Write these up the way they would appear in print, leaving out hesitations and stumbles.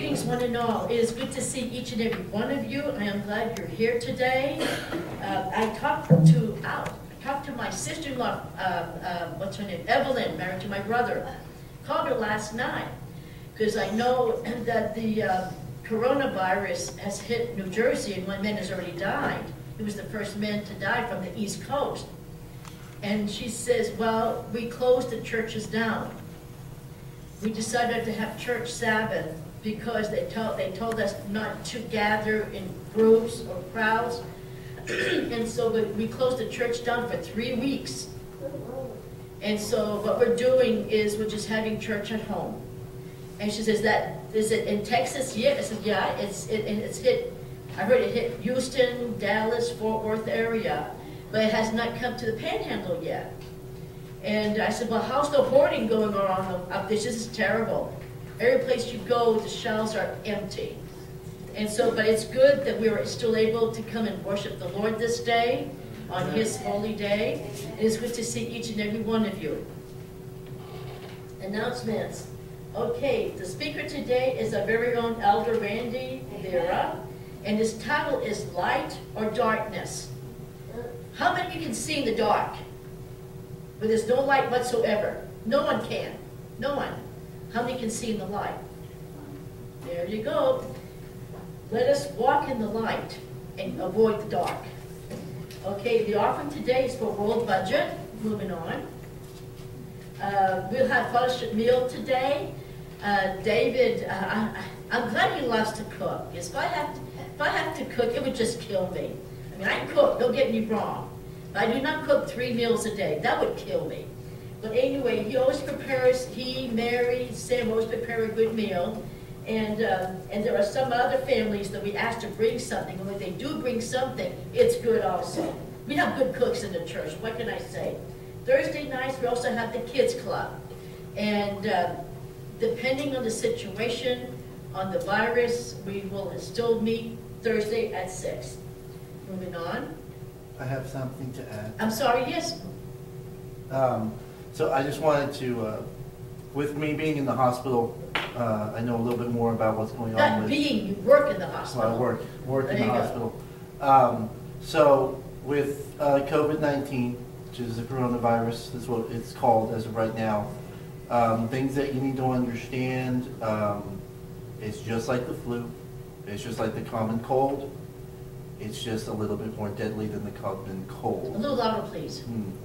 Greetings, one and all. It is good to see each and every one of you. I am glad you're here today. I talked to my sister-in-law, what's her name, Evelyn, married to my brother. Called her last night because I know that the coronavirus has hit New Jersey and one man has already died. He was the first man to die from the East Coast. And she says, well, we closed the churches down. We decided to have church Sabbath because they told us not to gather in groups or crowds. And so we closed the church down for 3 weeks. And so what we're doing is we're just having church at home. And she says, is it in Texas yet? I said, yeah, it's hit. I heard it hit Houston, Dallas, Fort Worth area, but it has not come to the Panhandle yet. And I said, well, how's the hoarding going on up there? This is terrible. Every place you go, the shelves are empty. And so, but it's good that we were still able to come and worship the Lord this day, on His holy day. It is good to see each and every one of you. Announcements. Okay, the speaker today is our very own Elder Randy Vera, and his title is Light or Darkness. How many of you can see in the dark? Where there's no light whatsoever. No one can. No one. How many can see in the light? There you go. Let us walk in the light and avoid the dark. Okay, the offering today is for world budget. Moving on. We'll have fellowship meal today. David, I'm glad he loves to cook. If I have to cook, it would just kill me. I mean, I cook, don't get me wrong. But I do not cook 3 meals a day. That would kill me. But anyway, he always prepares, Mary, Sam always prepare a good meal. And there are some other families that we ask to bring something. And when they do bring something, it's good also. We have good cooks in the church. What can I say? Thursday nights, we also have the kids club. And depending on the situation, on the virus, we will still meet Thursday at 6. Moving on. I have something to add. I'm sorry, yes. So I just wanted to, with me being in the hospital, I know a little bit more about what's going on. Not being, you work in the hospital. Well, I work in the hospital. So with COVID-19, which is the coronavirus, that's what it's called as of right now, things that you need to understand, it's just like the flu, it's just like the common cold, it's just a little bit more deadly than the common cold. A little louder, please.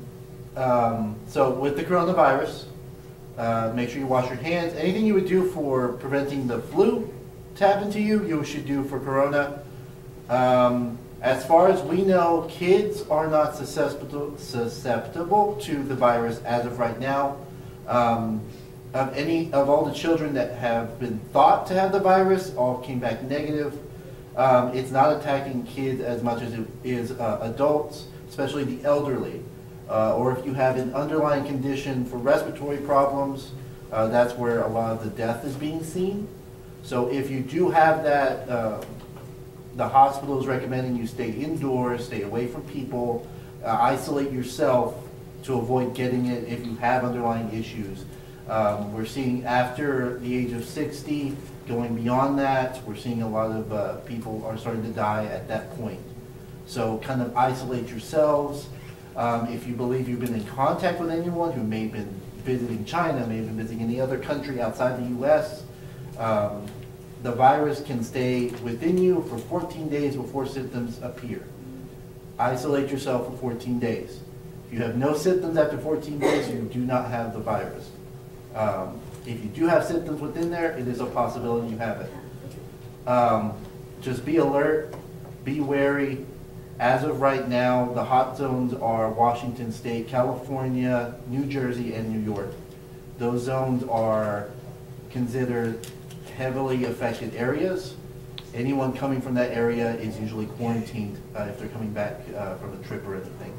So with the coronavirus, make sure you wash your hands. Anything you would do for preventing the flu to happen to you, you should do for corona. As far as we know, kids are not susceptible to the virus as of right now. Of all the children that have been thought to have the virus, all came back negative. It's not attacking kids as much as it is adults, especially the elderly. Or if you have an underlying condition for respiratory problems, that's where a lot of the death is being seen. So if you do have that, the hospital is recommending you stay indoors, stay away from people, isolate yourself to avoid getting it if you have underlying issues. We're seeing after the age of 60, going beyond that, we're seeing a lot of people are starting to die at that point. So kind of isolate yourselves. If you believe you've been in contact with anyone who may have been visiting China, may have been visiting any other country outside the U.S., the virus can stay within you for 14 days before symptoms appear. Isolate yourself for 14 days. If you have no symptoms after 14 days, you do not have the virus. If you do have symptoms within there, it is a possibility you have it. Just be alert, be wary. As of right now, the hot zones are Washington State, California, New Jersey, and New York. Those zones are considered heavily affected areas. Anyone coming from that area is usually quarantined if they're coming back from a trip or anything.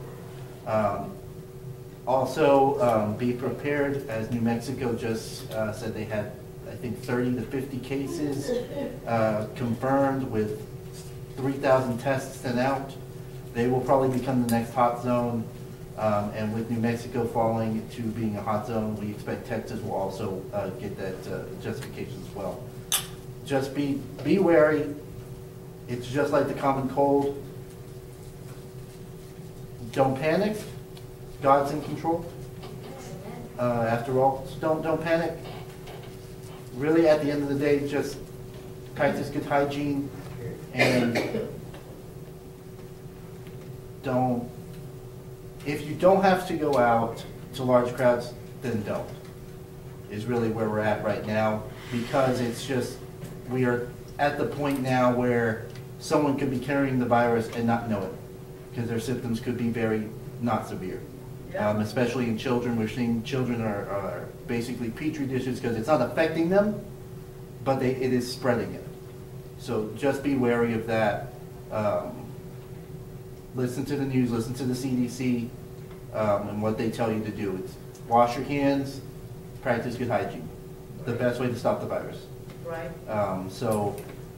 Also, be prepared, as New Mexico just said they had, I think, 30 to 50 cases confirmed with 3,000 tests sent out. They will probably become the next hot zone, and with New Mexico falling to being a hot zone, we expect Texas will also get that justification as well. just be wary. It's just like the common cold. Don't panic. God's in control. After all, so don't panic. Really, at the end of the day, just practice good hygiene and don't. If you don't have to go out to large crowds, then don't. Is really where we're at right now, because it's just we are at the point now where someone could be carrying the virus and not know it, because their symptoms could be very not severe. Yeah. Especially in children, we're seeing children are basically petri dishes because it's not affecting them, but it is spreading it. So just be wary of that. Listen to the news, listen to the CDC, and what they tell you to do. It's wash your hands, practice good hygiene. The best way to stop the virus. Right. So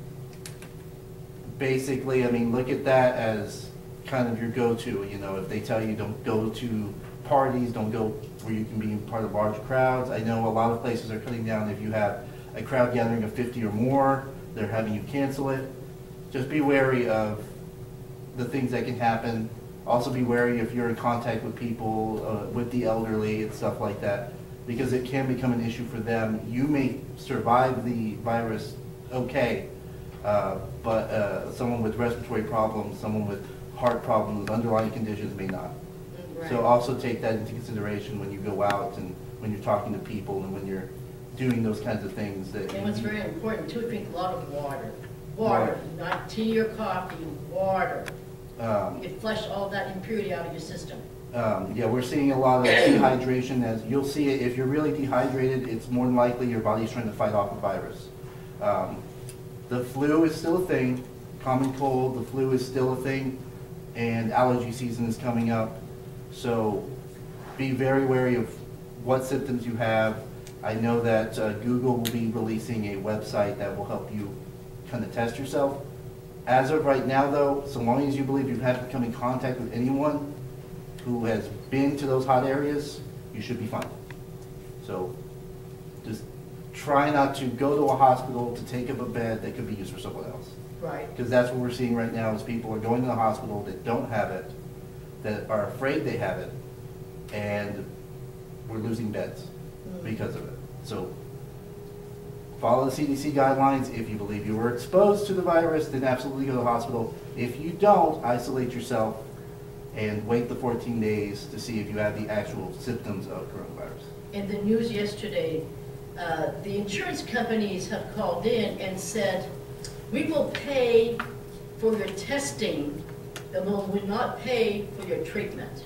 basically, I mean, look at that as kind of your go-to. You know, if they tell you don't go to parties, don't go where you can be part of large crowds. I know a lot of places are cutting down if you have a crowd gathering of 50 or more, they're having you cancel it. Just be wary of the things that can happen. Also be wary if you're in contact with people, with the elderly and stuff like that, because it can become an issue for them. You may survive the virus okay, but someone with respiratory problems, someone with heart problems, underlying conditions may not. Right. So also take that into consideration when you go out and when you're talking to people and when you're doing those kinds of things. That And what's very important too, drink a lot of water. Water, not tea or coffee, water. You flush all that impurity out of your system. Yeah, we're seeing a lot of dehydration. As you'll see it, if you're really dehydrated, it's more than likely your body's trying to fight off a virus. The flu is still a thing. Common cold, the flu is still a thing, and allergy season is coming up. So be very wary of what symptoms you have. I know that Google will be releasing a website that will help you kind of test yourself. As of right now, though, so long as you believe you haven't come in contact with anyone who has been to those hot areas, you should be fine. So just try not to go to a hospital to take up a bed that could be used for someone else. Right. Because that's what we're seeing right now is people are going to the hospital that don't have it, that are afraid they have it, and we're losing beds because of it. So follow the CDC guidelines. If you believe you were exposed to the virus, then absolutely go to the hospital. If you don't, isolate yourself and wait the 14 days to see if you have the actual symptoms of coronavirus. In the news yesterday, the insurance companies have called in and said, we will pay for your testing, but we will not pay for your treatment.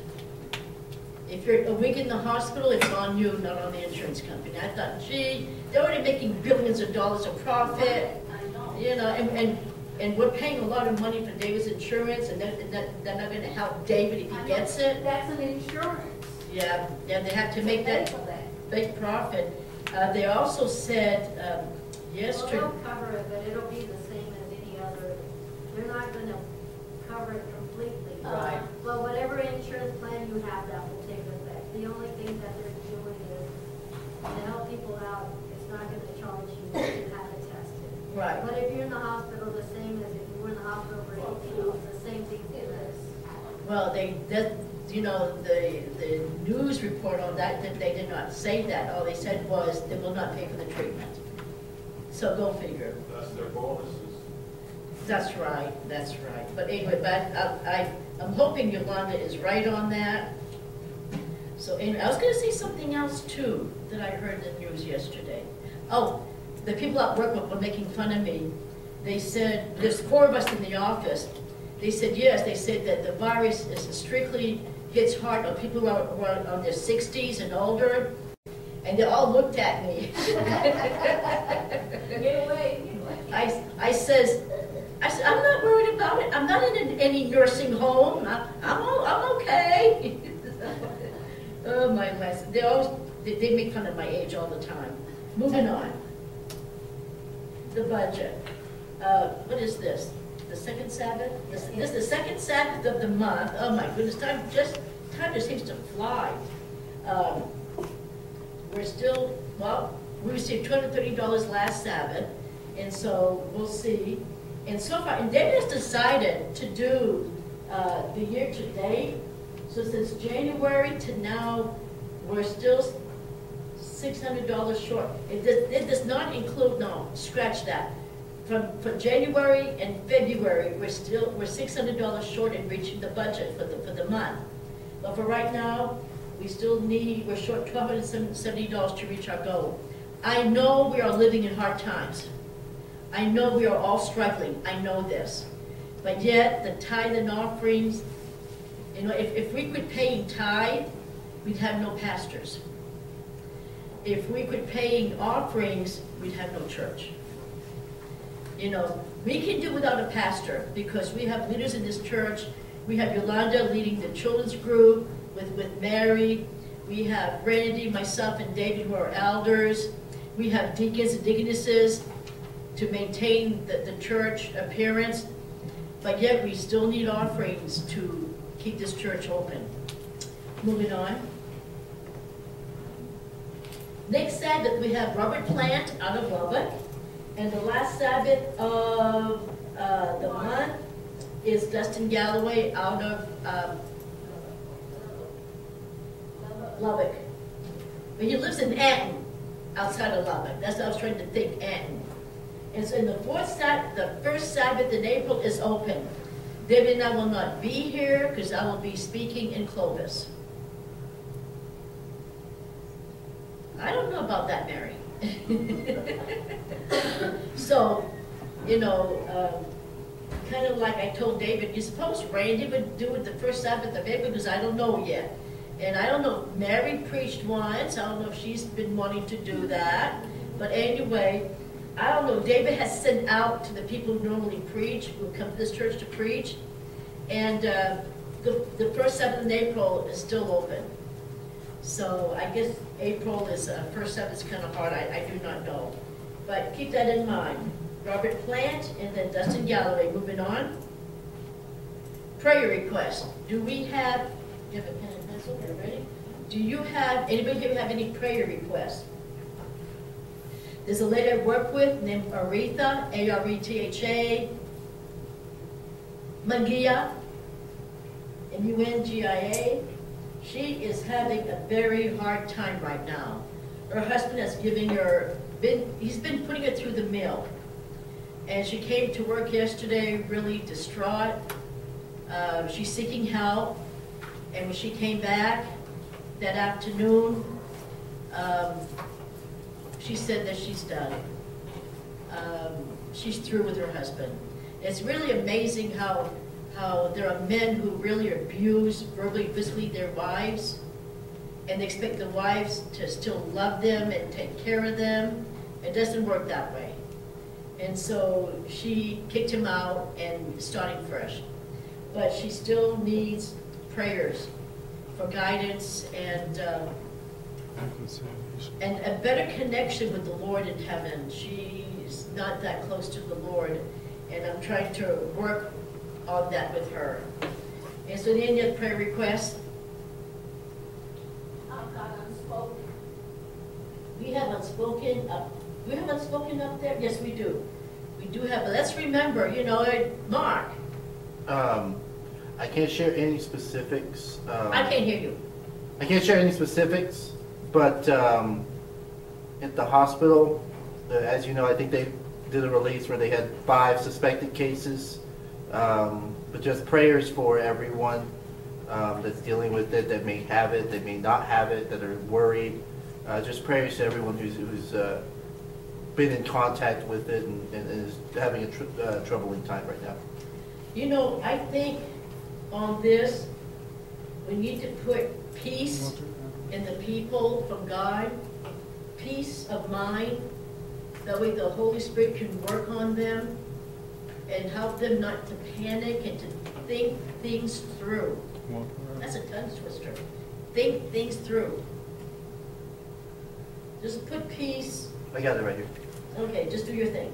If you're a week in the hospital, it's on you, not on the insurance company. I thought, gee, they're already making billions of dollars of profit, you know, and we're paying a lot of money for David's insurance, and they're not going to help David if he gets it. That's an insurance. Yeah, they have to make that big profit. They also said yesterday. Well, they'll cover it, but it'll be the same as any other. They're not going to cover it completely. Right. Well, whatever insurance plan you have, that will take effect. The only thing that they're doing is to help people out. It's not going to charge you to have it tested. Right. But if you're in the hospital, the same as if you were in the hospital for anything else, the same thing for this. Well, you know, the news report on that they did not say that. All they said was they will not pay for the treatment. So go figure. That's their bonuses. That's right, that's right. But anyway, I'm hoping Yolanda is right on that. So anyway, I was going to say something else too that I heard in the news yesterday. Oh, the people at work were making fun of me. They said, there's 4 of us in the office. They said, yes, they said that the virus is strictly hits hard on people who are on their 60s and older. And they all looked at me. Get away. I said, I'm not worried about it. I'm not in any nursing home. I'm okay. Oh my goodness. They make fun of my age all the time. Moving on. The budget. What is this? The second Sabbath? This is the second Sabbath of the month. Oh my goodness, time just seems to fly. We're still, well, we received $230 last Sabbath, And so we'll see. And so far, and David has decided to do the year to date. So since January to now, we're still $600 short. It does not include, no, scratch that. From January and February, we're $600 short in reaching the budget for the month. But for right now, we're short $1,270 to reach our goal. I know we are living in hard times. I know we are all struggling. I know this. But yet, the tithe and offerings, you know, if we quit paying tithe, we'd have no pastors. If we quit paying offerings, we'd have no church. You know, we can do without a pastor because we have leaders in this church. We have Yolanda leading the children's group with Mary. We have Randy, myself, and David who are elders. We have deacons and deaconesses to maintain the church appearance. But yet we still need offerings to keep this church open. Moving on. Next Sabbath we have Robert Plant out of Lubbock. And the last Sabbath of the month is Dustin Galloway out of Lubbock. But he lives in Anton, outside of Lubbock. That's what I was trying to think, Anton. And so in the first Sabbath in April is open. David and I will not be here because I will be speaking in Clovis. I don't know about that, Mary. So, you know, kind of like I told David, you suppose Randy would do it the first Sabbath of April because I don't know yet. And I don't know, Mary preached once. I don't know if she's been wanting to do that. But anyway, I don't know. David has sent out to the people who normally preach, who come to this church to preach. And the first Sabbath in April is still open. So I guess April is first Sabbath is kind of hard. I do not know. But keep that in mind. Robert Plant and then Dustin Galloway. Moving on. Prayer requests. Do we have, you have a pen and pencil? Are you ready? Do you have, anybody here have any prayer requests? There's a lady I work with named Aretha, A-R-E-T-H-A, Mungia, M-U-N-G-I-A. She is having a very hard time right now. Her husband has he's been putting her through the mill. And she came to work yesterday really distraught. She's seeking help. And when she came back that afternoon, she said that she's done. She's through with her husband. It's really amazing how there are men who really abuse verbally, physically their wives, and they expect the wives to still love them and take care of them. It doesn't work that way. And so she kicked him out and starting fresh. But she still needs prayers for guidance and a better connection with the Lord in heaven. She's not that close to the Lord, and I'm trying to work on that with her. And so any other prayer requests? I've got unspoken. We have unspoken up. Do we have unspoken up there? Yes, we do. We do have, but let's remember, you know, Mark. I can't share any specifics. I can't hear you. I can't share any specifics, but at the hospital, as you know, I think they did a release where they had 5 suspected cases. But just prayers for everyone that's dealing with it, that may have it, that may not have it, that are worried. Just prayers to everyone who's been in contact with it and is having a troubling time right now. You know, I think on this, we need to put peace in the people from God, peace of mind. That way the Holy Spirit can work on them and help them not to panic and to think things through. That's a tongue twister. Think things through. Just put peace. I got it right here. Okay, just do your thing.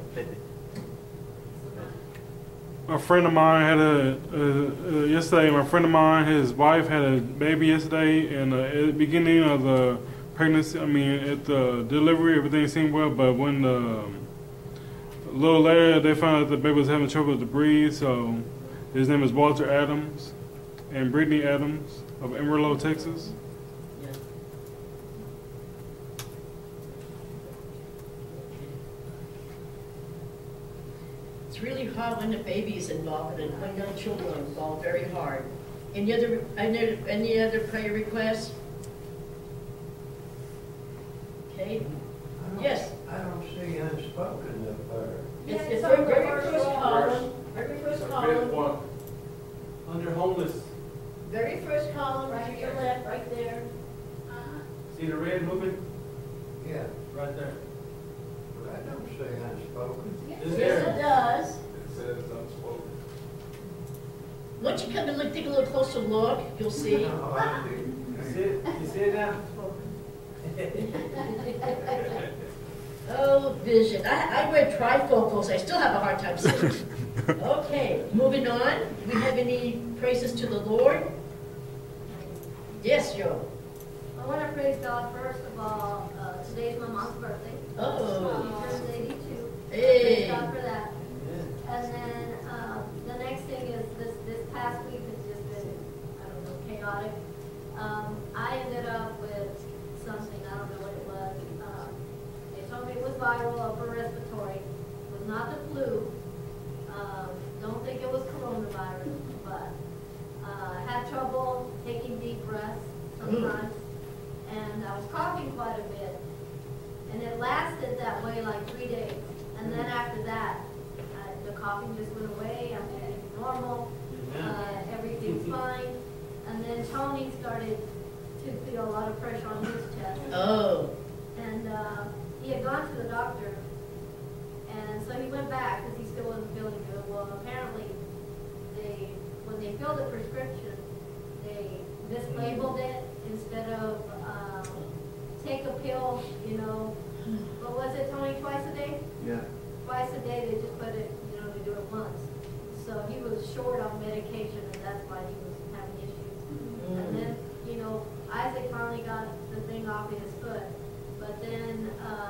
A friend of mine had yesterday, my friend of mine, his wife had a baby yesterday, and at the beginning of the pregnancy, at the delivery, everything seemed well, but when the little later, they found out the baby was having trouble to breathe, so his name is Walter Adams and Brittany Adams of Amarillo, Texas. Yeah. It's really hard when the baby is involved and when young children are involved, very hard. Any other prayer requests? Okay. Yes. I don't see unspoken up there. It's very first column, very first column, Under homeless, very first column, to your left, right there. see the red moving? Yeah, Right there. but I don't see unspoken. Is Yes, it there? does. It says unspoken. Once you come and look, take a little closer look, you'll see. No, I do. You see it? You see it now? Oh, vision. I read trifocals. I still have a hard time seeing. Okay, moving on. Do we have any praises to the Lord? Yes, Joe. I want to praise God first of all. Today's my mom's birthday. Oh. She turns 82. Hey. Praise God for that. And then the next thing is this past week has just been, I don't know, chaotic. I ended up with something, I don't know what it was. They told me it was viral, upper respiratory. It was not the flu. Don't think it was coronavirus, but I had trouble taking deep breaths sometimes. And I was coughing quite a bit. And it lasted that way like 3 days. And then after that, the coughing just went away. I'm feeling normal. Everything's fine. And then Tony started to feel a lot of pressure on his chest. Oh. And he had gone to the doctor. And so he went back because he still wasn't feeling good. Well, apparently, when they filled the prescription, they mislabeled it instead of take a pill, you know. What was it, Tony, twice a day? Yeah. Twice a day, they just put it, you know, they do it once. So he was short on medication, and that's why he was having issues. And then, you know, Isaac finally got the thing off of his foot. But then,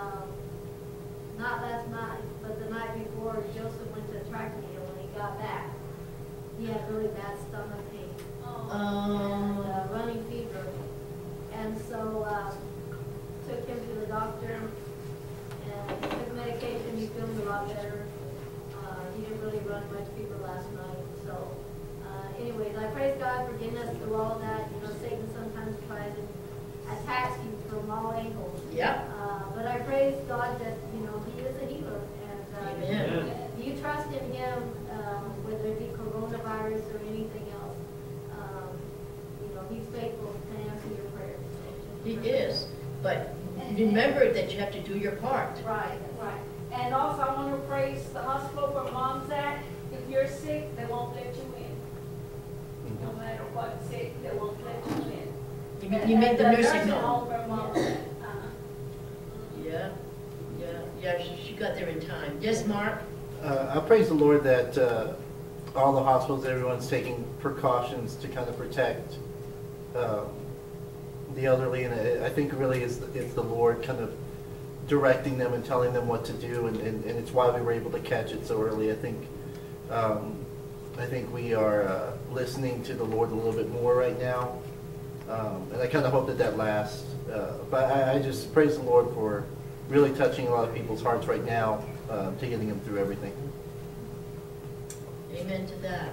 not last night, but the night before, Joseph went to a track meet, and when he got back, he had really bad stomach pain and running fever. And so, took him to the doctor, and he took medication. He's feeling a lot better. He didn't really run much fever last night. So, anyways, I praise God for getting us through all that. You know, Satan sometimes tries and attacks you from all angles. Yep. But I praise God that, you know, He is a healer. And Amen. you trust in Him, whether it be coronavirus or anything else. You know, He's faithful to answer your prayers. He is. But remember that you have to do your part. Right, right. And also I want to praise the hospital for Moms Act. If you're sick, they won't let you in. No matter what sick, they won't let you in. You make the And nursing home home. for Moms Act. Yeah, she got there in time. Yes, Mark? I praise the Lord that all the hospitals, everyone's taking precautions to kind of protect the elderly, and I think really it's the Lord kind of directing them and telling them what to do, and it's why we were able to catch it so early. I think we are listening to the Lord a little bit more right now, and I kind of hope that lasts. But I just praise the Lord for really touching a lot of people's hearts right now, to getting them through everything. Amen to that.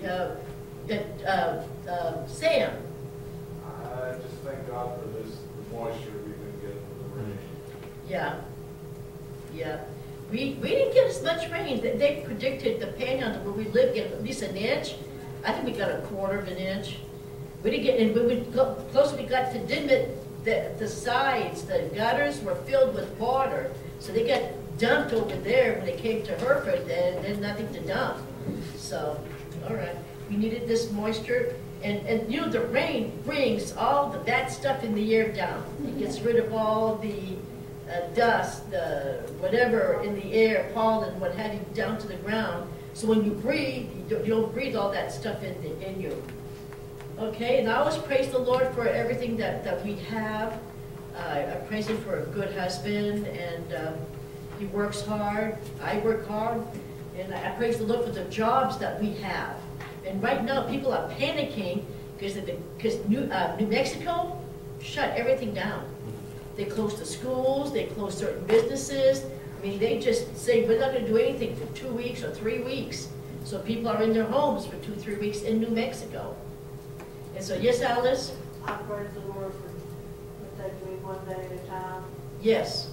Sam? I just thank God for the moisture we've been getting with the rain. Yeah. We didn't get as much rain. They predicted the panhandle where we live get at least an inch. I think we got a quarter of an inch. We didn't get, and when we closer we got to Dimmitt, the sides, the gutters were filled with water. So they got dumped over there when they came to Hereford, and then nothing to dump. So, all right, we needed this moisture. And you know, the rain brings all the bad stuff in the air down. It gets rid of all the dust, the whatever in the air, pollen, what have you, down to the ground. So when you breathe, you don't breathe all that stuff in you. Okay, and I always praise the Lord for everything that we have. I praise Him for a good husband, and He works hard, I work hard, and I praise the Lord for the jobs that we have. And right now, people are panicking because New Mexico shut everything down. They closed the schools, they closed certain businesses. I mean, they just say, we're not going to do anything for 2 weeks or 3 weeks. So people are in their homes for 2-3 weeks in New Mexico. And so, yes, Alice? I praise the Lord for taking me one day at a time. Yes.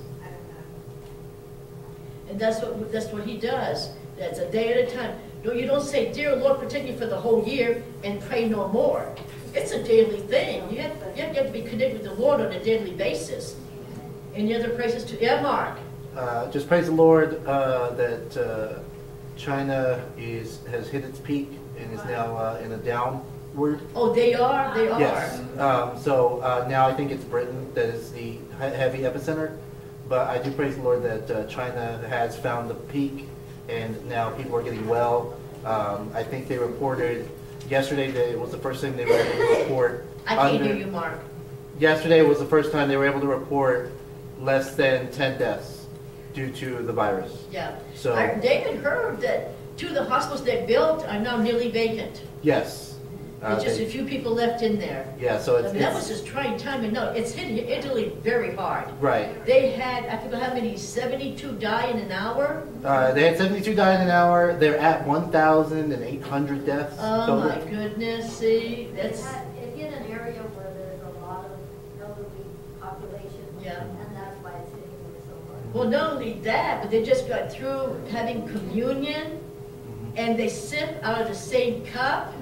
And that's what he does. That's a day at a time. No, you don't say, dear Lord, protect me for the whole year and pray no more. It's a daily thing. You have to be connected with the Lord on a daily basis. Any other praises to Mark? Just praise the Lord that China has hit its peak and is now in a downward. Oh, they are? They are? Yes. So now I think it's Britain that is the heavy epicenter. But I do praise the Lord that China has found the peak and now people are getting well. I think they reported yesterday that it was the first thing they were able to report. I can't hear you, Mark. Yesterday was the first time they were able to report less than 10 deaths due to the virus. Yeah. So David heard that 2 of the hospitals they built are now nearly vacant. yes. There's just a few people left in there. Yeah, so I mean, that was just trying time, and no, it's hitting Italy very hard. right. They had, I forget how many, 72 die in an hour? They had 72 die in an hour. They're at 1,800 deaths. Oh total. my goodness, see, It that's, hit an area where there's a lot of elderly population. Yeah. And that's why it's hitting them so hard. well, not only that, but they just got through having communion, and they sip out of the same cup.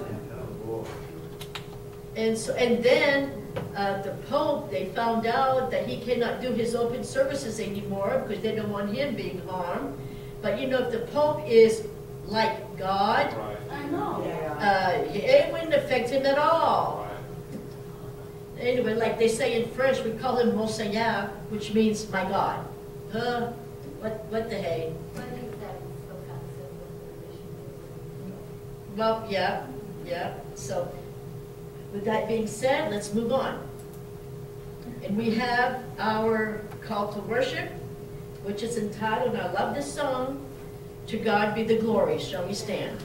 And so, and then the Pope, they found out that he cannot do his open services anymore because they don't want him being harmed. But you know, if the Pope is like God, Right, I know. it wouldn't affect him at all. right. Anyway, like they say in French, we call him Monseigneur, which means my God. Huh? What the hey? I think that is some kind of similar position. Well, yeah. So, with that being said, let's move on. And we have our call to worship, which is entitled, and I love this song, To God Be the Glory. Shall we stand?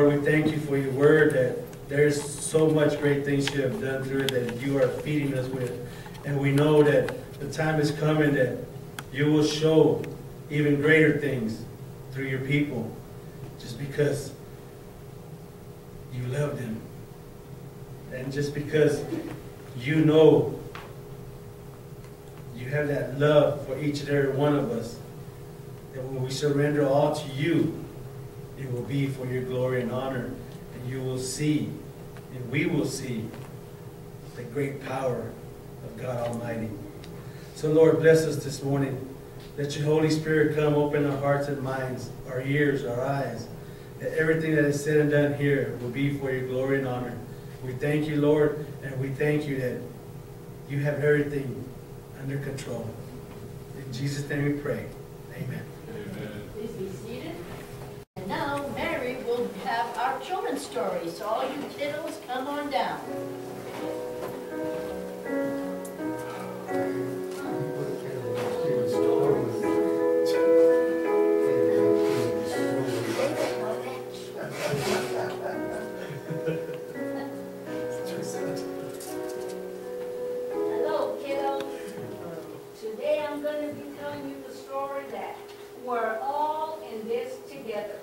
Lord, we thank you for your word that there's so much great things you have done through it that you are feeding us with. And we know that the time is coming that you will show even greater things through your people just because you love them. And just because you know you have that love for each and every one of us, that when we surrender all to you, it will be for your glory and honor. And you will see, and we will see, the great power of God Almighty. So Lord, bless us this morning. Let your Holy Spirit come open our hearts and minds, our ears, our eyes, that everything that is said and done here will be for your glory and honor. We thank you, Lord, and we thank you that you have everything under control. In Jesus' name we pray. Amen. Please be seated. And now Mary will have our children's story. So all you kiddos, come on down. Hello, kiddos. Today I'm going to be telling you the story that we're all in this together.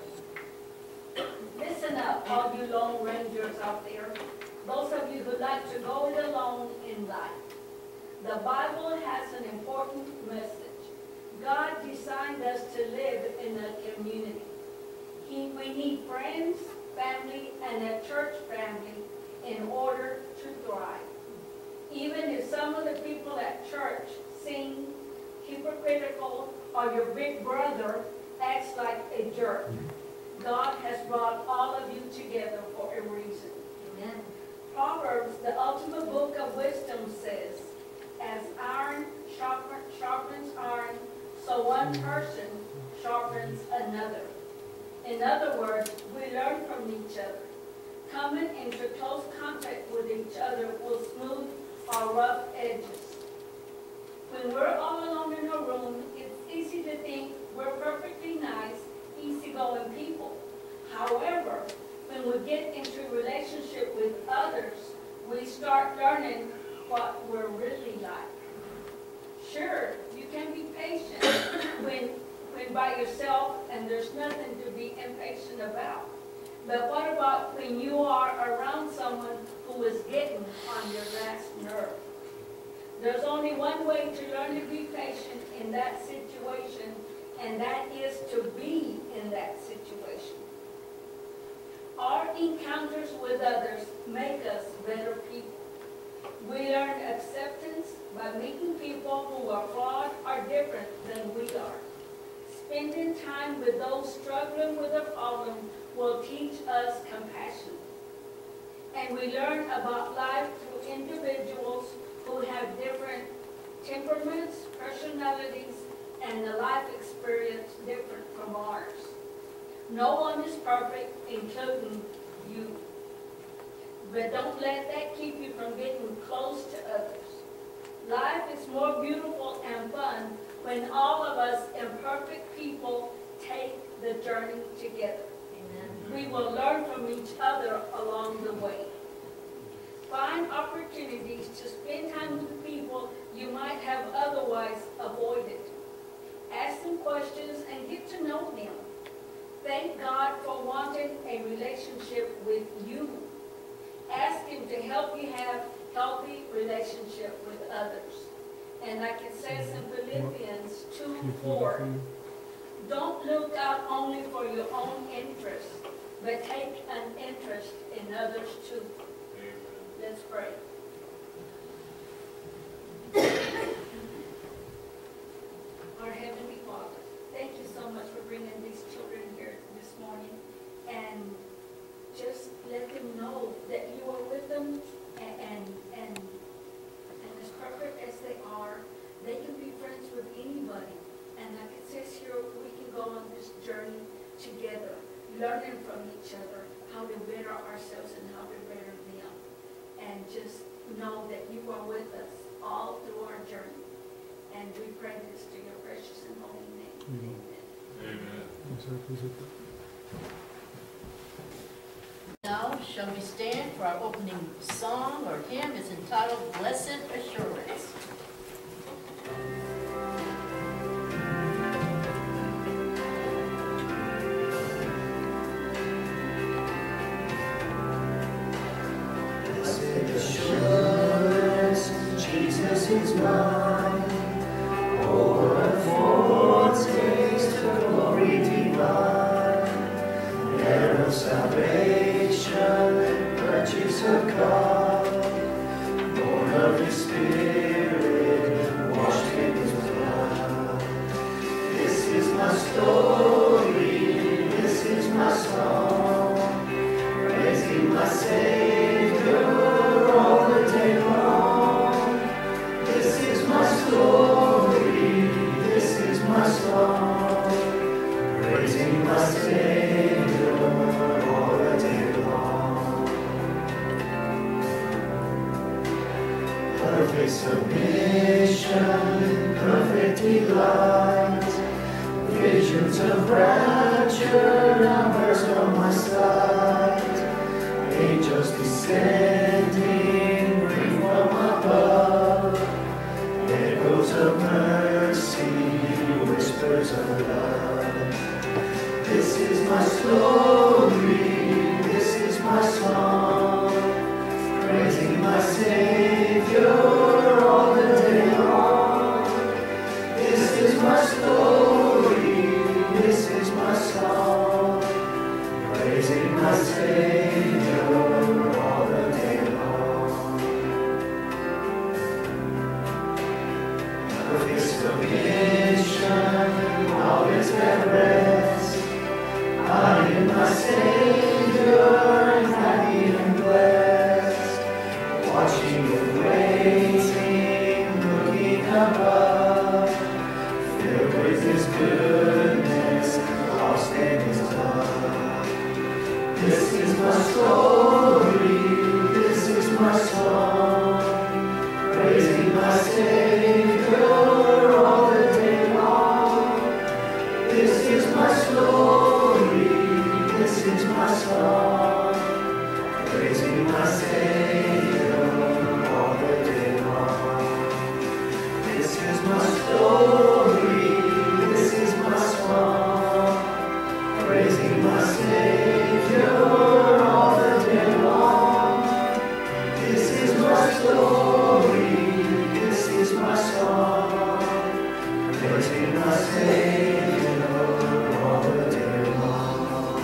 Listen up, all you lone rangers out there. Those of you who like to go it alone in life. The Bible has an important message. God designed us to live in a community. We need friends, family, and a church family in order to thrive. Even if some of the people at church seem hypocritical or your big brother acts like a jerk, God has brought all of you together for a reason. Amen. Proverbs, the ultimate book of wisdom, says, as iron sharpens iron, so one person sharpens another. In other words, we learn from each other. Coming into close contact with each other will smooth our rough edges. When we're all alone in a room, it's easy to think we're perfectly nice, easygoing people. However, when we get into a relationship with others, we start learning what we're really like. Sure, you can be patient when by yourself and there's nothing to be impatient about. But what about when you are around someone who is getting on your last nerve? There's only one way to learn to be patient in that situation, and that is to be in that situation. Our encounters with others make us better people. We learn acceptance by meeting people who are flawed or different than we are. Spending time with those struggling with a problem will teach us compassion. And we learn about life through individuals who have different temperaments, personalities, and a life experience different from ours. No one is perfect, including you. But don't let that keep you from getting close to others. Life is more beautiful and fun when all of us imperfect people take the journey together. Amen. We will learn from each other along the way. Find opportunities to spend time with people you might have otherwise avoided. Ask them questions and get to know them. Thank God for wanting a relationship with you. Ask Him to help you have healthy relationship with others. And like it says in Philippians 2:4, don't look out only for your own interests, but take an interest in others too. Let's pray. Our Heavenly Father, thank you so much for bringing these children here this morning, and just let them know that you are with them, and as perfect as they are, they can be friends with anybody. And like it says here, we can go on this journey together, learning from each other how to better ourselves and how to better them. And just know that you are with us all through our journey. And we pray this to your precious and holy name. Amen. Amen. shall we stand for our opening song or hymn? It's entitled Blessed Assurance. Assurance, Jesus is mine. O'er a foretaste of glory divine. Heir of salvation, purchase of God. Born of His Spirit, washed in His blood. This is my story, this is my song. Praising my Savior all the day long. This is my story, this is my song. Praising my Savior all the day long. Perfect submission, perfect delight. Visions of rapture now burst on my sight. Angels descending, bring from above. Echoes of mercy, whispers of love. This is my story, this is my song. Praising my Savior all the day long. This is my story, this is my song. Praising my Savior all the day long. Perfect submission, all is at rest. I am my Savior, happy and blessed. Watching and waiting, looking above. Filled with His goodness, lost in His love. This is my story, this is my song. Praising my Savior all the day long. This is my story, this is my song. Praising my Savior all the day long. This is my story, this is my song. Praising my Savior all the day long. This is my story, this is my song. Praising my Savior all the day long.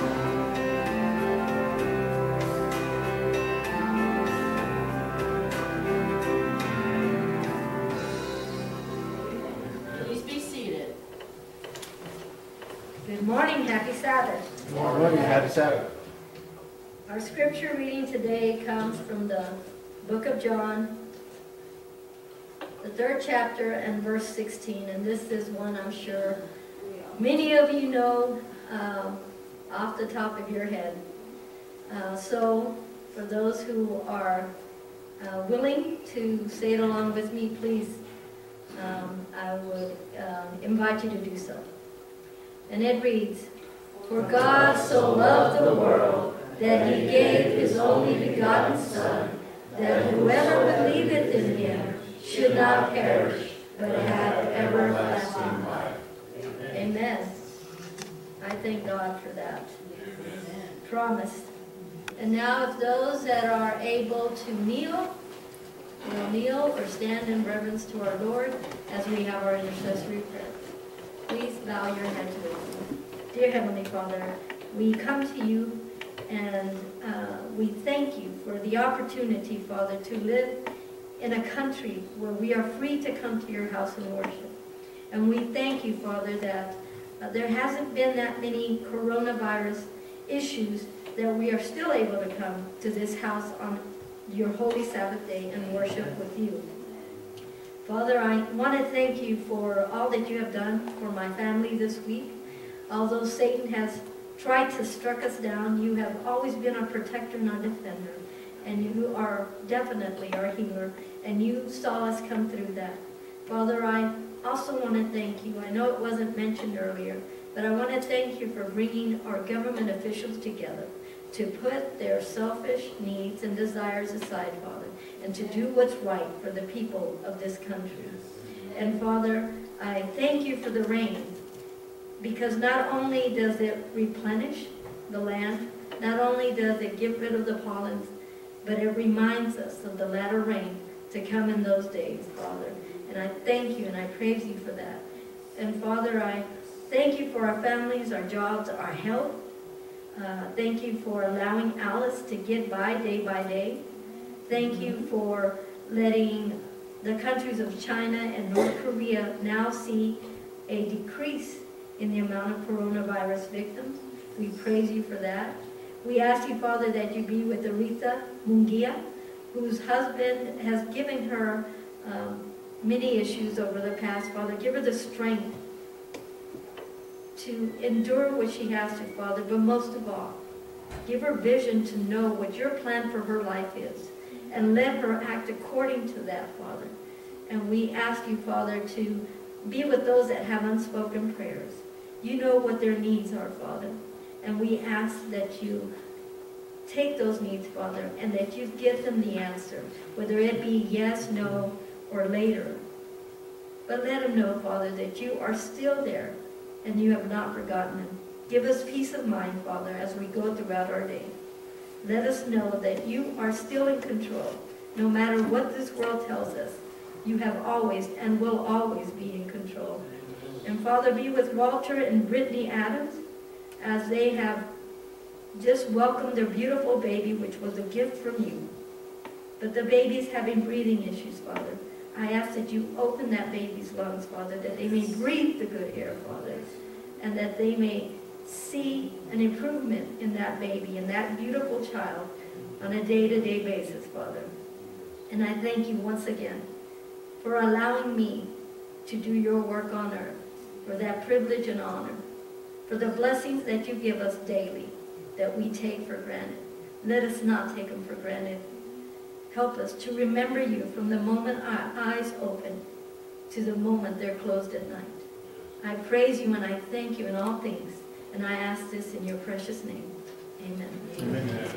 Please be seated. Good morning, happy Sabbath. Good morning, happy Sabbath. Our scripture reading today comes from the book of John, the 3rd chapter and verse 16. And this is one I'm sure many of you know off the top of your head. So for those who are willing to say it along with me, please, I would invite you to do so. And it reads, For God so loved the world that He gave His only begotten Son, that whoever believeth in Him should not perish, but have everlasting life. Amen. I thank God for that promise. And now if those that are able to kneel, will kneel or stand in reverence to our Lord as we have our intercessory prayer. Please bow your head to me. Dear Heavenly Father, we come to you and we thank you for the opportunity, Father, to live in a country where we are free to come to your house and worship. And we thank you, Father, that there hasn't been that many coronavirus issues, that we are still able to come to this house on your holy Sabbath day and worship with you. Father, I want to thank you for all that you have done for my family this week. Although Satan has tried to struck us down, you have always been our protector and our defender. And you are definitely our healer. And you saw us come through that. Father, I also want to thank you. I know it wasn't mentioned earlier, but I want to thank you for bringing our government officials together to put their selfish needs and desires aside, Father, and to do what's right for the people of this country. And Father, I thank you for the rain, because not only does it replenish the land, not only does it get rid of the pollens, but it reminds us of the latter rain to come in those days, Father. And I thank you and I praise you for that. And Father, I thank you for our families, our jobs, our health. Thank you for allowing Alice to get by day. Thank you for letting the countries of China and North Korea now see a decrease in the amount of coronavirus victims. We praise you for that. We ask you, Father, that you be with Aretha Mungia, whose husband has given her many issues over the past. Father, give her the strength to endure what she has to, Father, but most of all, give her vision to know what your plan for her life is, and let her act according to that, Father. And we ask you, Father, to be with those that have unspoken prayers. You know what their needs are, Father, and we ask that you take those needs, Father, and that you give them the answer, whether it be yes, no, or later. But let them know, Father, that you are still there, and you have not forgotten them. Give us peace of mind, Father, as we go throughout our day. Let us know that you are still in control. No matter what this world tells us, you have always and will always be in control. And Father, be with Walter and Brittany Adams as they have just welcomed their beautiful baby, which was a gift from you. But the baby's having breathing issues, Father. I ask that you open that baby's lungs, Father, that they may breathe the good air, Father, and that they may see an improvement in that baby and that beautiful child on a day-to-day basis, Father. And I thank you once again for allowing me to do your work on earth, for that privilege and honor, for the blessings that you give us daily that we take for granted. Let us not take them for granted. Help us to remember you from the moment our eyes open to the moment they're closed at night. I praise you and I thank you in all things, and I ask this in your precious name. Amen. Amen.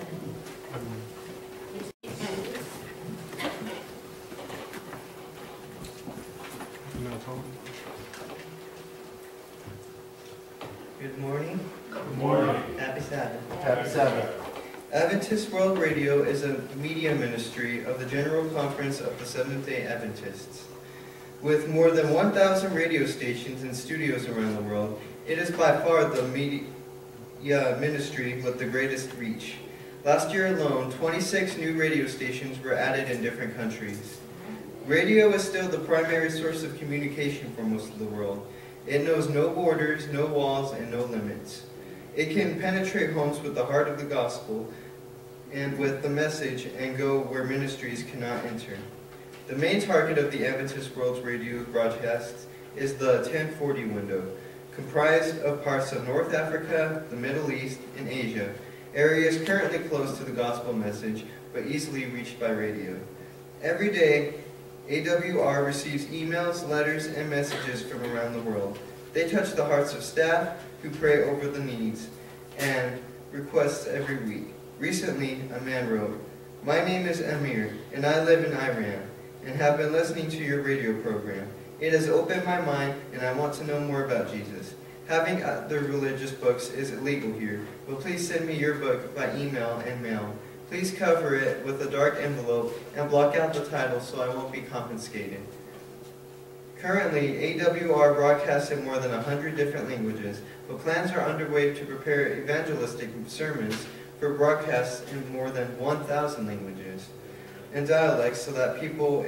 Good morning. Good morning. Happy Sabbath. Happy Sabbath. Adventist World Radio is a media ministry of the General Conference of the Seventh-day Adventists. With more than 1,000 radio stations and studios around the world, it is by far the media ministry with the greatest reach. Last year alone, 26 new radio stations were added in different countries. Radio is still the primary source of communication for most of the world. It knows no borders, no walls, and no limits. It can penetrate homes with the heart of the gospel and with the message and go where ministries cannot enter. The main target of the Adventist World Radio broadcasts is the 1040 window, comprised of parts of North Africa, the Middle East, and Asia, areas currently close to the gospel message but easily reached by radio. Every day, AWR receives emails, letters, and messages from around the world. They touch the hearts of staff who pray over the needs and requests every week. Recently, a man wrote, "My name is Amir, and I live in Iran, and have been listening to your radio program. It has opened my mind, and I want to know more about Jesus. Having other religious books is illegal here, but please send me your book by email and mail. Please cover it with a dark envelope and block out the title so I won't be confiscated." Currently, AWR broadcasts in more than 100 different languages, but plans are underway to prepare evangelistic sermons for broadcasts in more than 1,000 languages and dialects so that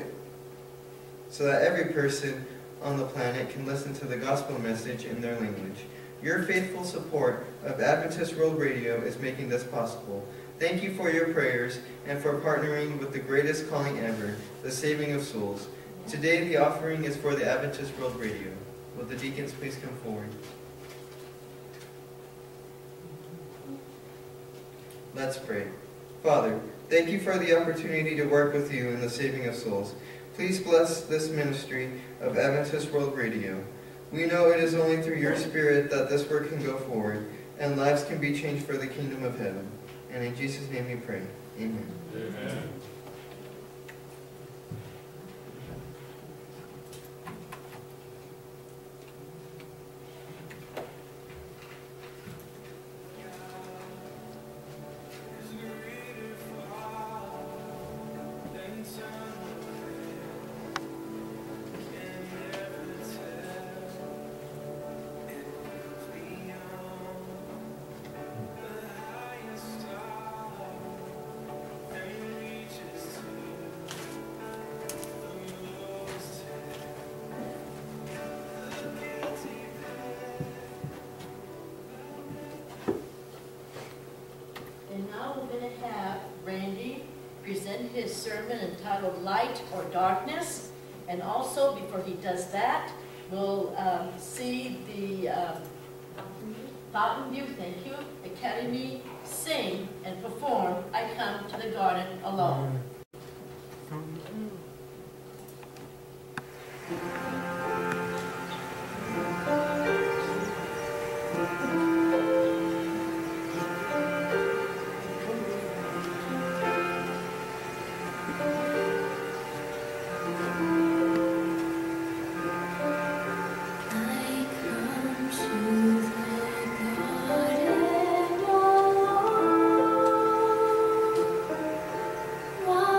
every person on the planet can listen to the gospel message in their language. Your faithful support of Adventist World Radio is making this possible. Thank you for your prayers and for partnering with the greatest calling ever, the saving of souls. Today the offering is for the Adventist World Radio. Will the deacons please come forward? Let's pray. Father, thank you for the opportunity to work with you in the saving of souls. Please bless this ministry of Adventist World Radio. We know it is only through your Spirit that this work can go forward and lives can be changed for the kingdom of heaven. And in Jesus' name we pray. Amen. Amen. And now we're going to have Randy present his sermon entitled Light or Darkness. And also, before he does that, we'll see the Fountain View, thank you, Academy sing and perform I Come to the Garden Alone. I come to the garden alone.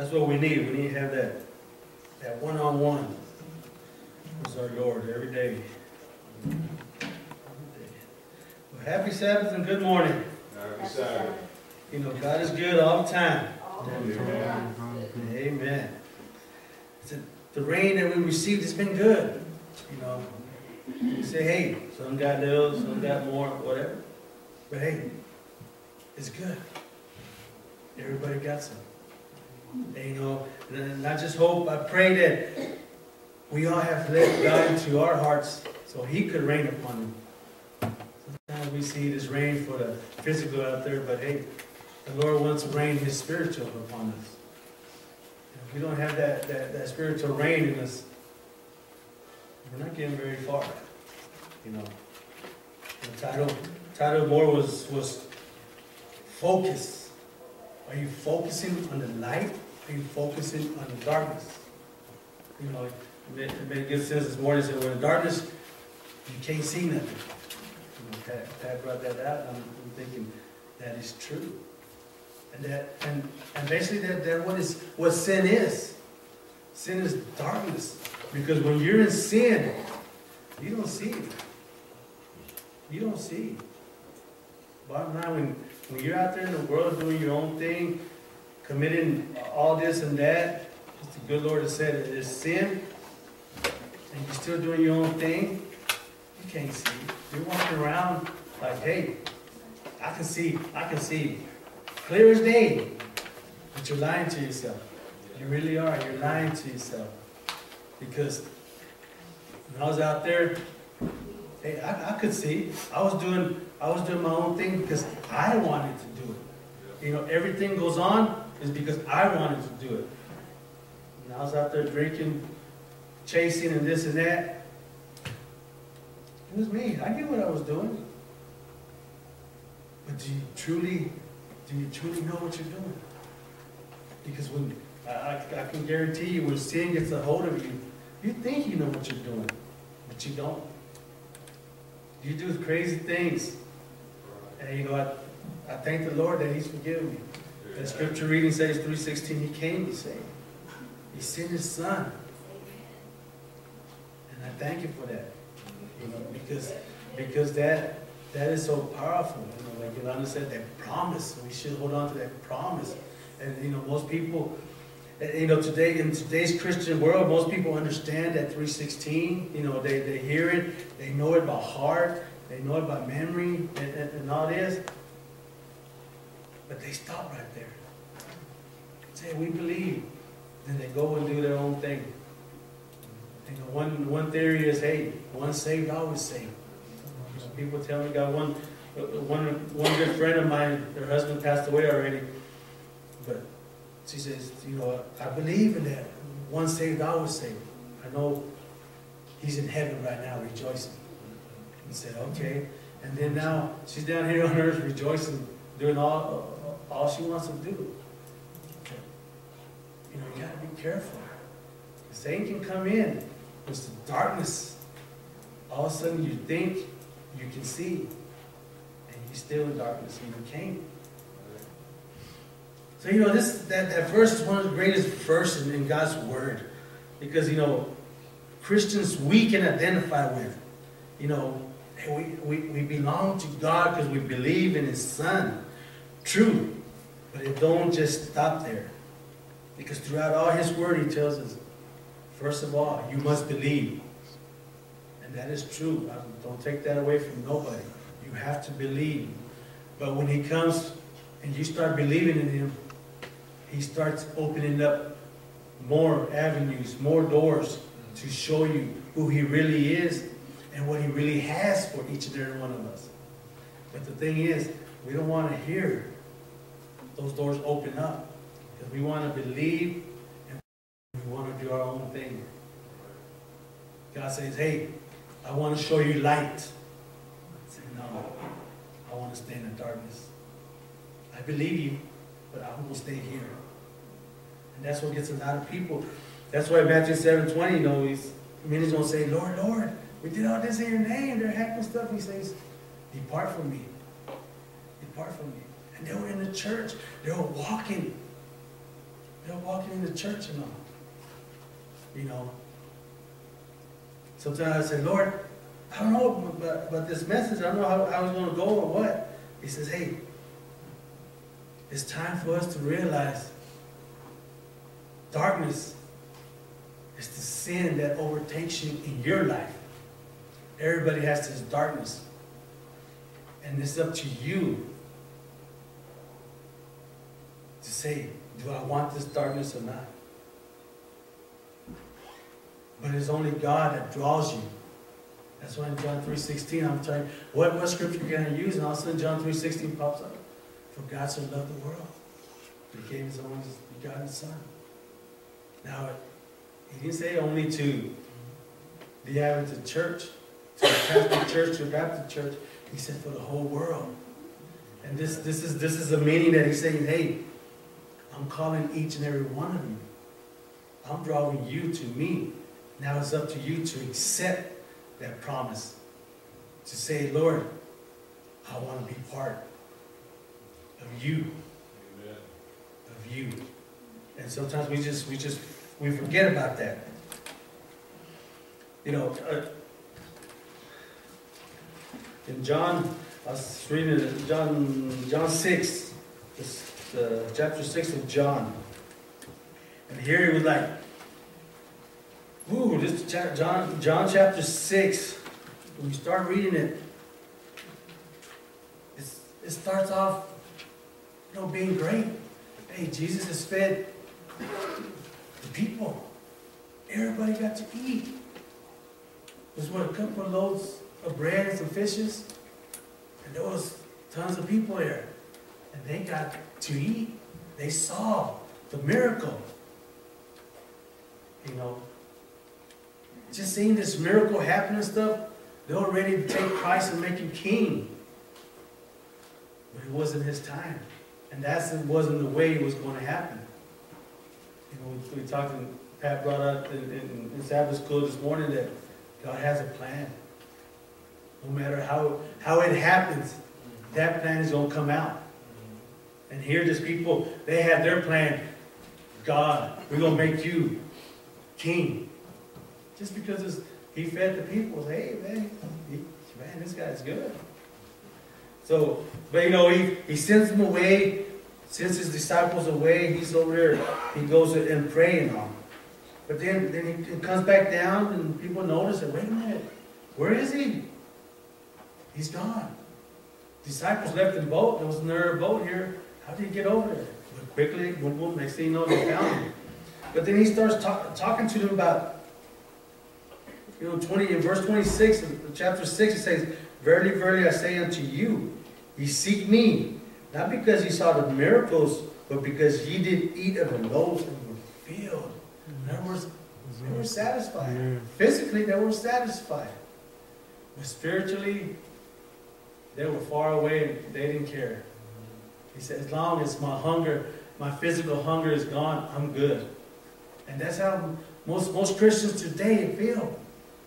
That's what we need. We need to have that one-on-one with our Lord every day. Well, happy Sabbath and good morning. Happy Sabbath. You know, God is good all the time. Amen. Amen. The rain that we received has been good. You know, you say, hey, some got little, some got more, whatever. But hey, it's good. Everybody got some. And, you know, and I just hope, I pray that we all have let God into our hearts so He could rain upon them. Sometimes we see this rain for the physical out there, but hey, the Lord wants to rain His spiritual upon us. If we don't have that spiritual rain in us, we're not getting very far. You know, the title more was focus. Are you focusing on the light? Are you focusing on the darkness? You know, it made good sense this morning. Said, when in darkness, you can't see nothing. You know, Pat brought that out, and I'm thinking that is true. And basically that what sin is. Sin is darkness. Because when you're in sin, you don't see it. You don't see. Bottom line, when you're out there in the world doing your own thing, committing all this and that, as the good Lord has said, it is sin, and you're still doing your own thing, you can't see. You're walking around like, hey, I can see, clear as day, but you're lying to yourself. You really are. You're lying to yourself. Because when I was out there, hey, I could see. I was doing my own thing because I wanted to do it. You know, everything goes on is because I wanted to do it. And I was out there drinking, chasing, and this and that. It was me. I knew what I was doing. But do you truly know what you're doing? Because when I can guarantee you, when sin gets a hold of you, you think you know what you're doing, but you don't. You do crazy things. And you know, I thank the Lord that He's forgiven me. The scripture reading says 3:16, He came to save. He sent His Son. And I thank you for that. You know, because that is so powerful. You know, like Yolanda said, that promise. We should hold on to that promise. And you know, most people, you know, today in today's Christian world, most people understand that 3:16. You know, they hear it, they know it by heart, they know it by memory, and all this. But they stop right there. Say, we believe. Then they go and do their own thing. You know, one theory is, hey, once saved, always saved. Some people tell me, got one good friend of mine, her husband passed away already. But she says, you know, I believe in that. Once saved, always saved. I know he's in heaven right now rejoicing. And said, okay. And then now she's down here on earth rejoicing, doing all she wants to do. You know, you got to be careful. Satan can come in. It's the darkness. All of a sudden you think you can see. And you're still in darkness and you can't. So, you know, that verse is one of the greatest verses in God's Word. Because, you know, Christians we can identify with. You know, we belong to God because we believe in His Son. True. But it don't just stop there. Because throughout all His Word He tells us, first of all, you must believe. And that is true. Don't take that away from nobody. You have to believe. But when He comes and you start believing in Him, He starts opening up more avenues, more doors to show you who He really is and what He really has for each and every one of us. But the thing is, we don't want to hear those doors open up because we want to believe and we want to do our own thing. God says, hey, I want to show you light. I say, no, I want to stay in the darkness. I believe you, but I will stay here. And that's what gets a lot of people. That's why Matthew 7:20, you know, many going to say, Lord, Lord, we did all this in your name. They're hacking stuff. He says, depart from me. Depart from me. And they were in the church. They were walking. They're walking into church and all. You know. Sometimes I say, Lord, I don't know about this message. I don't know how it's going to go or what. He says, hey, it's time for us to realize darkness is the sin that overtakes you in your life. Everybody has this darkness. And it's up to you to say, do I want this darkness or not? But it's only God that draws you. That's why in John 3:16, I'm telling you, what scripture you're going to use, and all of a sudden John 3:16 pops up. For God so loved the world, He gave His only begotten Son. Now, He didn't say only to the Adventist church, to the Catholic church, to the Baptist church. He said for the whole world. And this is the meaning that He's saying, hey, I'm calling each and every one of you. I'm drawing you to me. Now it's up to you to accept that promise. To say, Lord, I want to be part of you. Amen. Of you. And sometimes we forget about that. You know, in John, I was reading it, John 6, chapter 6 of John. And here he was like, ooh, this John chapter 6, when you start reading it, it starts off, you know, being great. Hey, Jesus has fed the people. Everybody got to eat. There's what, a couple of loaves of bread and some fishes, and there was tons of people there. And they got to eat. They saw the miracle. You know, just seeing this miracle happen and stuff, they were ready to take Christ and make Him king. But it wasn't His time. And that wasn't the way it was going to happen. You know, we talked, and Pat brought up in Sabbath school this morning that God has a plan. No matter how it happens, that plan is going to come out. And here, these people, they have their plan. God, we're going to make you king. Just because He fed the people. Hey, man, this guy's good. So, but you know, he sends them away, sends His disciples away. He's over there. He goes and praying on. But then he comes back down, and people notice that, wait a minute, where is He? He's gone. Disciples left the boat. There was another boat here. How did He get over there? But quickly, boom, boom, next thing you know, they found Him. But then He starts talking to them about, you know, in verse 26 of chapter 6, it says, verily, verily, I say unto you, ye seek me, not because ye saw the miracles, but because ye did eat of the loaves and were filled. In other words, they were satisfied. Physically, they were satisfied. But spiritually, they were far away and they didn't care. He said, as long as my hunger, my physical hunger is gone, I'm good. And that's how most Christians today feel.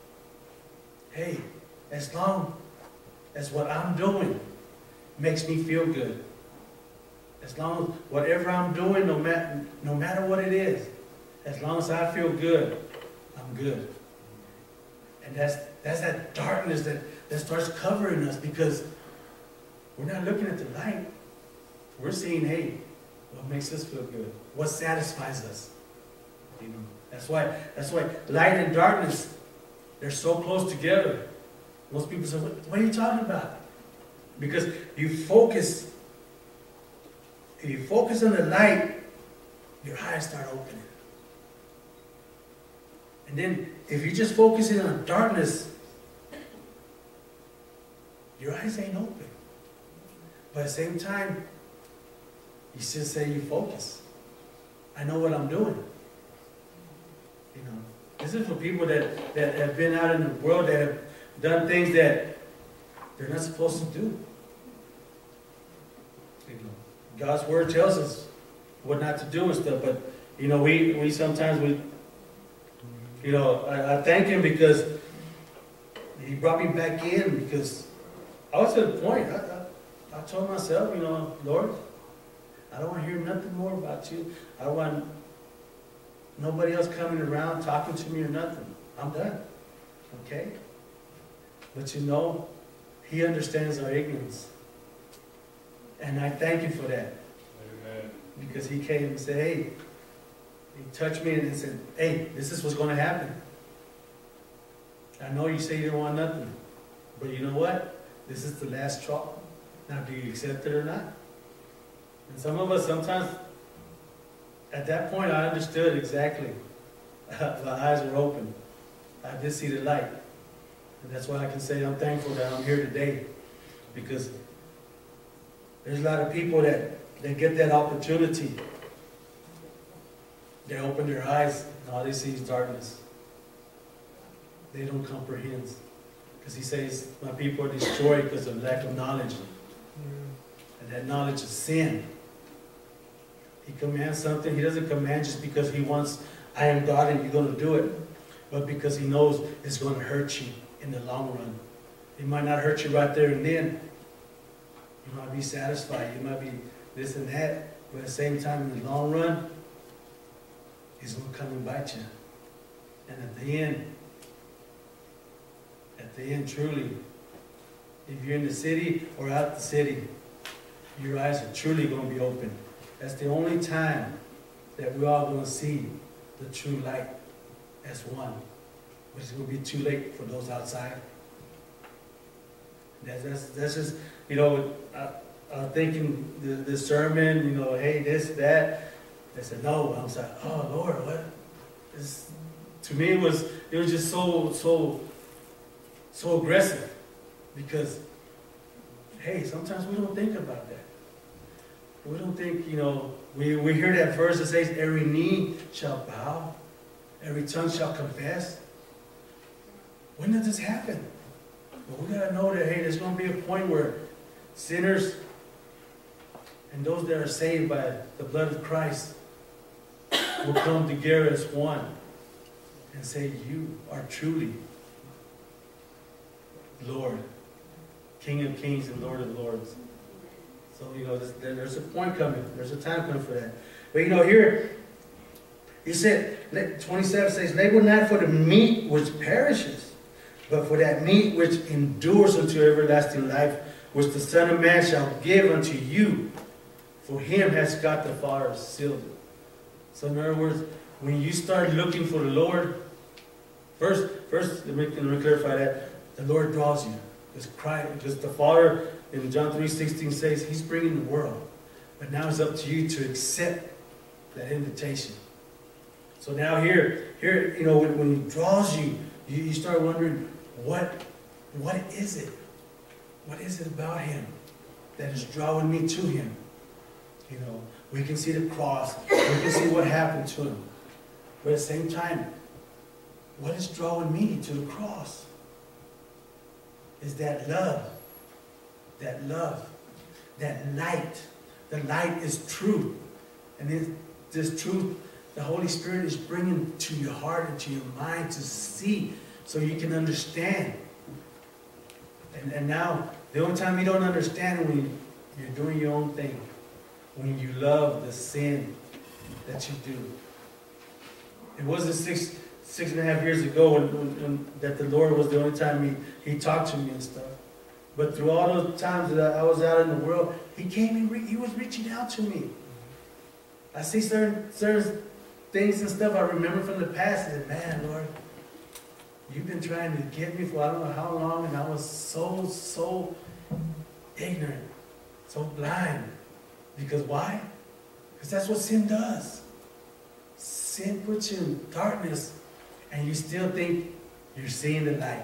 Hey, as long as what I'm doing makes me feel good. As long as whatever I'm doing, no matter what it is, as long as I feel good, I'm good. And that's that darkness that starts covering us, because we're not looking at the light. We're seeing, hey, what makes us feel good? What satisfies us? You know, that's why light and darkness, they're so close together. Most people say, what are you talking about? Because you focus on the light, your eyes start opening. And then if you're just focusing on darkness, your eyes ain't open. But at the same time, you still say you focus. I know what I'm doing. You know, this is for people that have been out in the world, that have done things that they're not supposed to do. You know, God's word tells us what not to do and stuff, but you know, we sometimes you know, I thank Him because He brought me back in, because I was at a point, I told myself, you know, Lord, I don't want to hear nothing more about you. I don't want nobody else coming around talking to me or nothing. I'm done. Okay? But you know, he understands our ignorance. And I thank you for that. Amen. Because he came and said, hey, he touched me and said, hey, this is what's going to happen. I know you say you don't want nothing, but you know what? This is the last straw. Now, do you accept it or not? And some of us, sometimes, at that point, I understood exactly. My eyes were open. I did see the light. And that's why I can say I'm thankful that I'm here today. Because there's a lot of people that get that opportunity. They open their eyes, and all they see is darkness. They don't comprehend. Because he says, my people are destroyed because of lack of knowledge. And that knowledge is sin. He commands something. He doesn't command just because he wants, I am God and you're going to do it. But because he knows it's going to hurt you in the long run. It might not hurt you right there and then. You might be satisfied. You might be this and that. But at the same time, in the long run, he's going to come and bite you. And at the end, truly, if you're in the city or out the city, your eyes are truly going to be open. That's the only time that we're all going to see the true light as one. But it's going to be too late for those outside. That's just, you know, I was thinking the sermon, you know, hey, this, that. I said, no. I was like, oh, Lord, what? To me, it was just so aggressive. Because, hey, sometimes we don't think about that. We don't think, you know, we hear that verse that says, every knee shall bow, every tongue shall confess. When does this happen? Well, we got to know that, hey, there's going to be a point where sinners and those that are saved by the blood of Christ will come together as one and say, you are truly Lord, King of kings and Lord of lords. So, you know, there's a point coming. There's a time coming for that. But, you know, here, he said, 27 says, labor not for the meat which perishes, but for that meat which endures unto everlasting life, which the Son of Man shall give unto you. For him has God the Father sealed it. So, in other words, when you start looking for the Lord, first let me clarify that. The Lord draws you. Because the Father in John 3:16 says he's bringing the world. But now it's up to you to accept that invitation. So now here, you know, when he draws you, you start wondering, what is it? What is it about him that is drawing me to him? You know, we can see the cross. We can see what happened to him. But at the same time, what is drawing me to the cross? Is that love. That love. That light. The light is true. And this truth, the Holy Spirit is bringing to your heart and to your mind to see so you can understand. And now, the only time you don't understand is when you're doing your own thing. When you love the sin that you do. It wasn't six and a half years ago when that the Lord was the only time he talked to me and stuff. But through all those times that I was out in the world, he came and he was reaching out to me. I see certain things and stuff I remember from the past, and man, Lord, you've been trying to get me for I don't know how long, and I was so ignorant, so blind. Because why? Because that's what sin does. Sin puts you in darkness, and you still think you're seeing the light.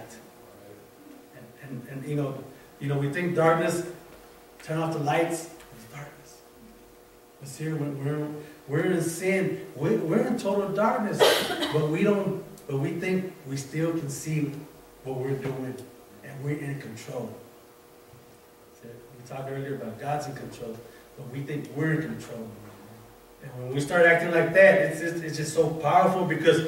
And you know, we think darkness, turn off the lights, it's darkness. But see, when we're in sin, we're in total darkness, but we think we still can see what we're doing, and we're in control. See, we talked earlier about God's in control, but we think we're in control. And when we start acting like that, it's just so powerful, because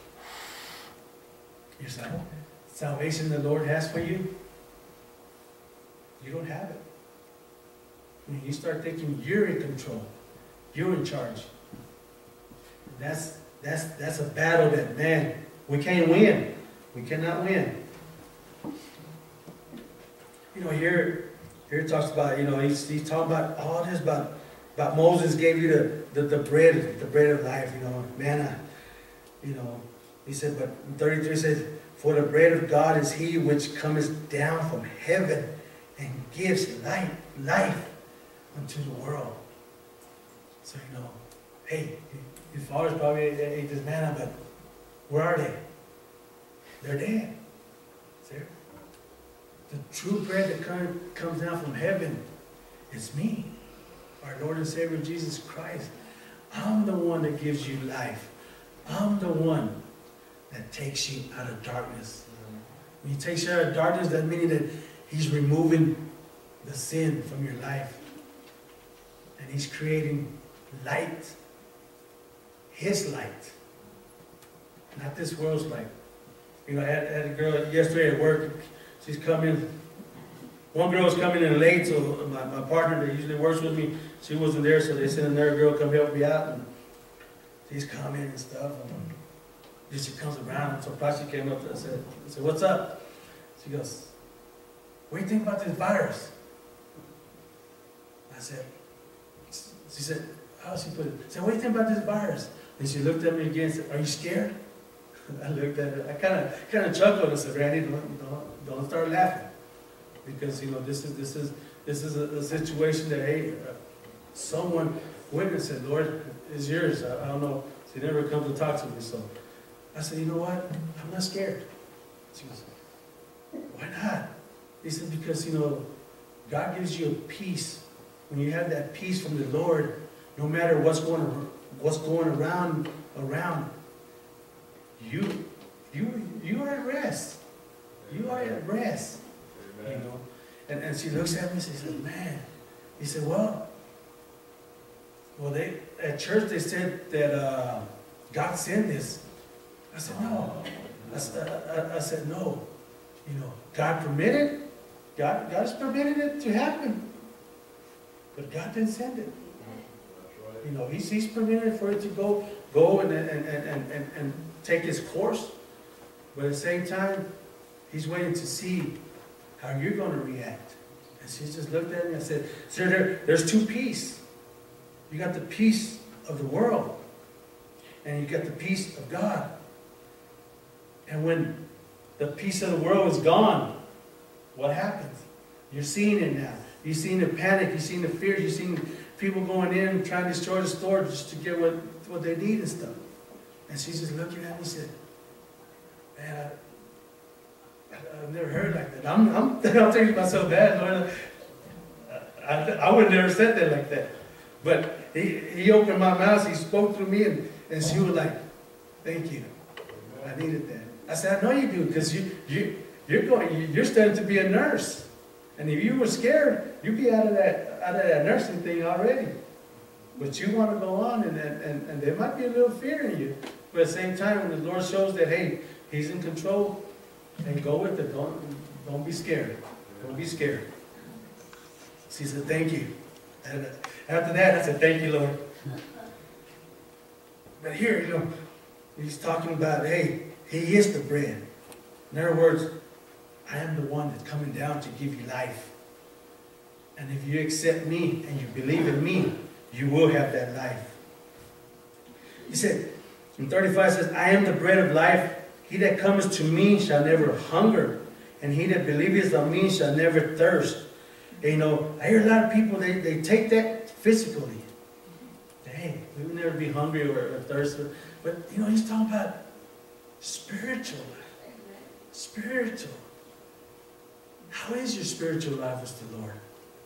you're saying, salvation the Lord has for you, you don't have it. When you start thinking you're in control, you're in charge, that's That's a battle that, man, we can't win. We cannot win. You know, here it talks about, you know, he's talking about all this, about Moses gave you the bread of life, you know, manna. You know, he said, but in 33 says, for the bread of God is he which cometh down from heaven and gives life unto the world. So, you know, hey, your fathers probably ate this manna, but where are they? They're dead. See? The true bread that comes down from heaven is me, our Lord and Savior Jesus Christ. I'm the one that gives you life. I'm the one that takes you out of darkness. When he takes you out of darkness, that means that he's removing the sin from your life. And he's creating light. His light. Not this world's light. You know, I had a girl yesterday at work. She's coming. One girl was coming in late, so my partner that usually works with me, she wasn't there, so they sent another girl come help me out. And she's coming and stuff. And she comes around, and so Patsy came up and I said, what's up? She goes, what do you think about this virus? I said, she said, how she put it? I said, what do you think about this virus? And she looked at me again and said, are you scared? I looked at her, I kind of chuckled and said, Randy, don't start laughing. Because, you know, this is a situation that, hey, someone witnessed it, Lord, it's yours. I don't know. She never comes to talk to me, so I said, you know what? I'm not scared. She goes, why not? He said, because, you know, God gives you a peace. When you have that peace from the Lord, no matter what's going around, you are at rest. You are at rest. You know. And she looks at me and she says, man. He said, well, they at church they said that God sent this. I said, no. I said, no. You know, God permitted. God has permitted it to happen. But God didn't send it. You know, He's permitted for it to go and take its course. But at the same time, He's waiting to see how you're going to react. And she just looked at me and said, sir, there's two peace. You got the peace of the world, and you got the peace of God. And when the peace of the world is gone, what happens? You're seeing it now. You're seeing the panic. You're seeing the fears. You're seeing people going in trying to destroy the store just to get what they need and stuff. And she's just looking at me and said, man, I've never heard like that. I'm thinking to myself, bad, Lord. I would never said that like that. But he opened my mouth, he spoke through me, and she was like, thank you. I needed that. I said, I know you do, because you're studying to be a nurse. And if you were scared, you'd be out of that nursing thing already. But you want to go on, and there might be a little fear in you. But at the same time, when the Lord shows that, hey, He's in control, and go with it. Don't be scared. Don't be scared. She said, thank you. And after that, I said, thank you, Lord. But here, you know, he's talking about, hey, He is the bread. In other words, I am the one that's coming down to give you life. And if you accept me and you believe in me, you will have that life. He said, in 35 says, I am the bread of life. He that cometh to me shall never hunger, and he that believeth on me shall never thirst. And, you know, I hear a lot of people, they take that physically. Hey, we will never be hungry or thirsty. But, you know, he's talking about spiritual life. Spiritual. How is your spiritual life with the Lord?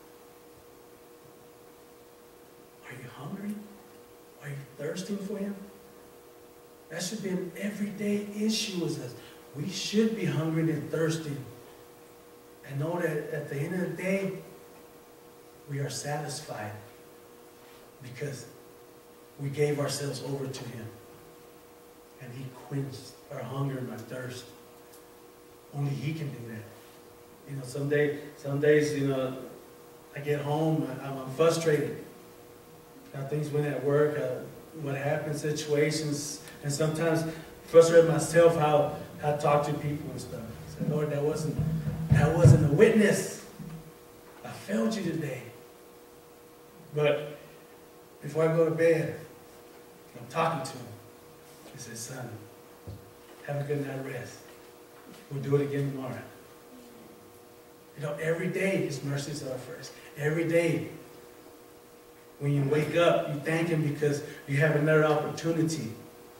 Are you hungry? Are you thirsting for Him? That should be an everyday issue with us. We should be hungry and thirsty. And know that at the end of the day, we are satisfied because we gave ourselves over to Him. And He quenched our hunger and our thirst. Only He can do that. You know, some days, you know, I get home, I'm frustrated. How things went at work. what happens, situations, and sometimes frustrate myself how I talk to people and stuff. I said, Lord, that wasn't a witness. I failed you today. But before I go to bed, I'm talking to him. He said, son, have a good night rest. We'll do it again tomorrow. You know, every day His mercies are first. Every day. When you wake up, you thank Him because you have another opportunity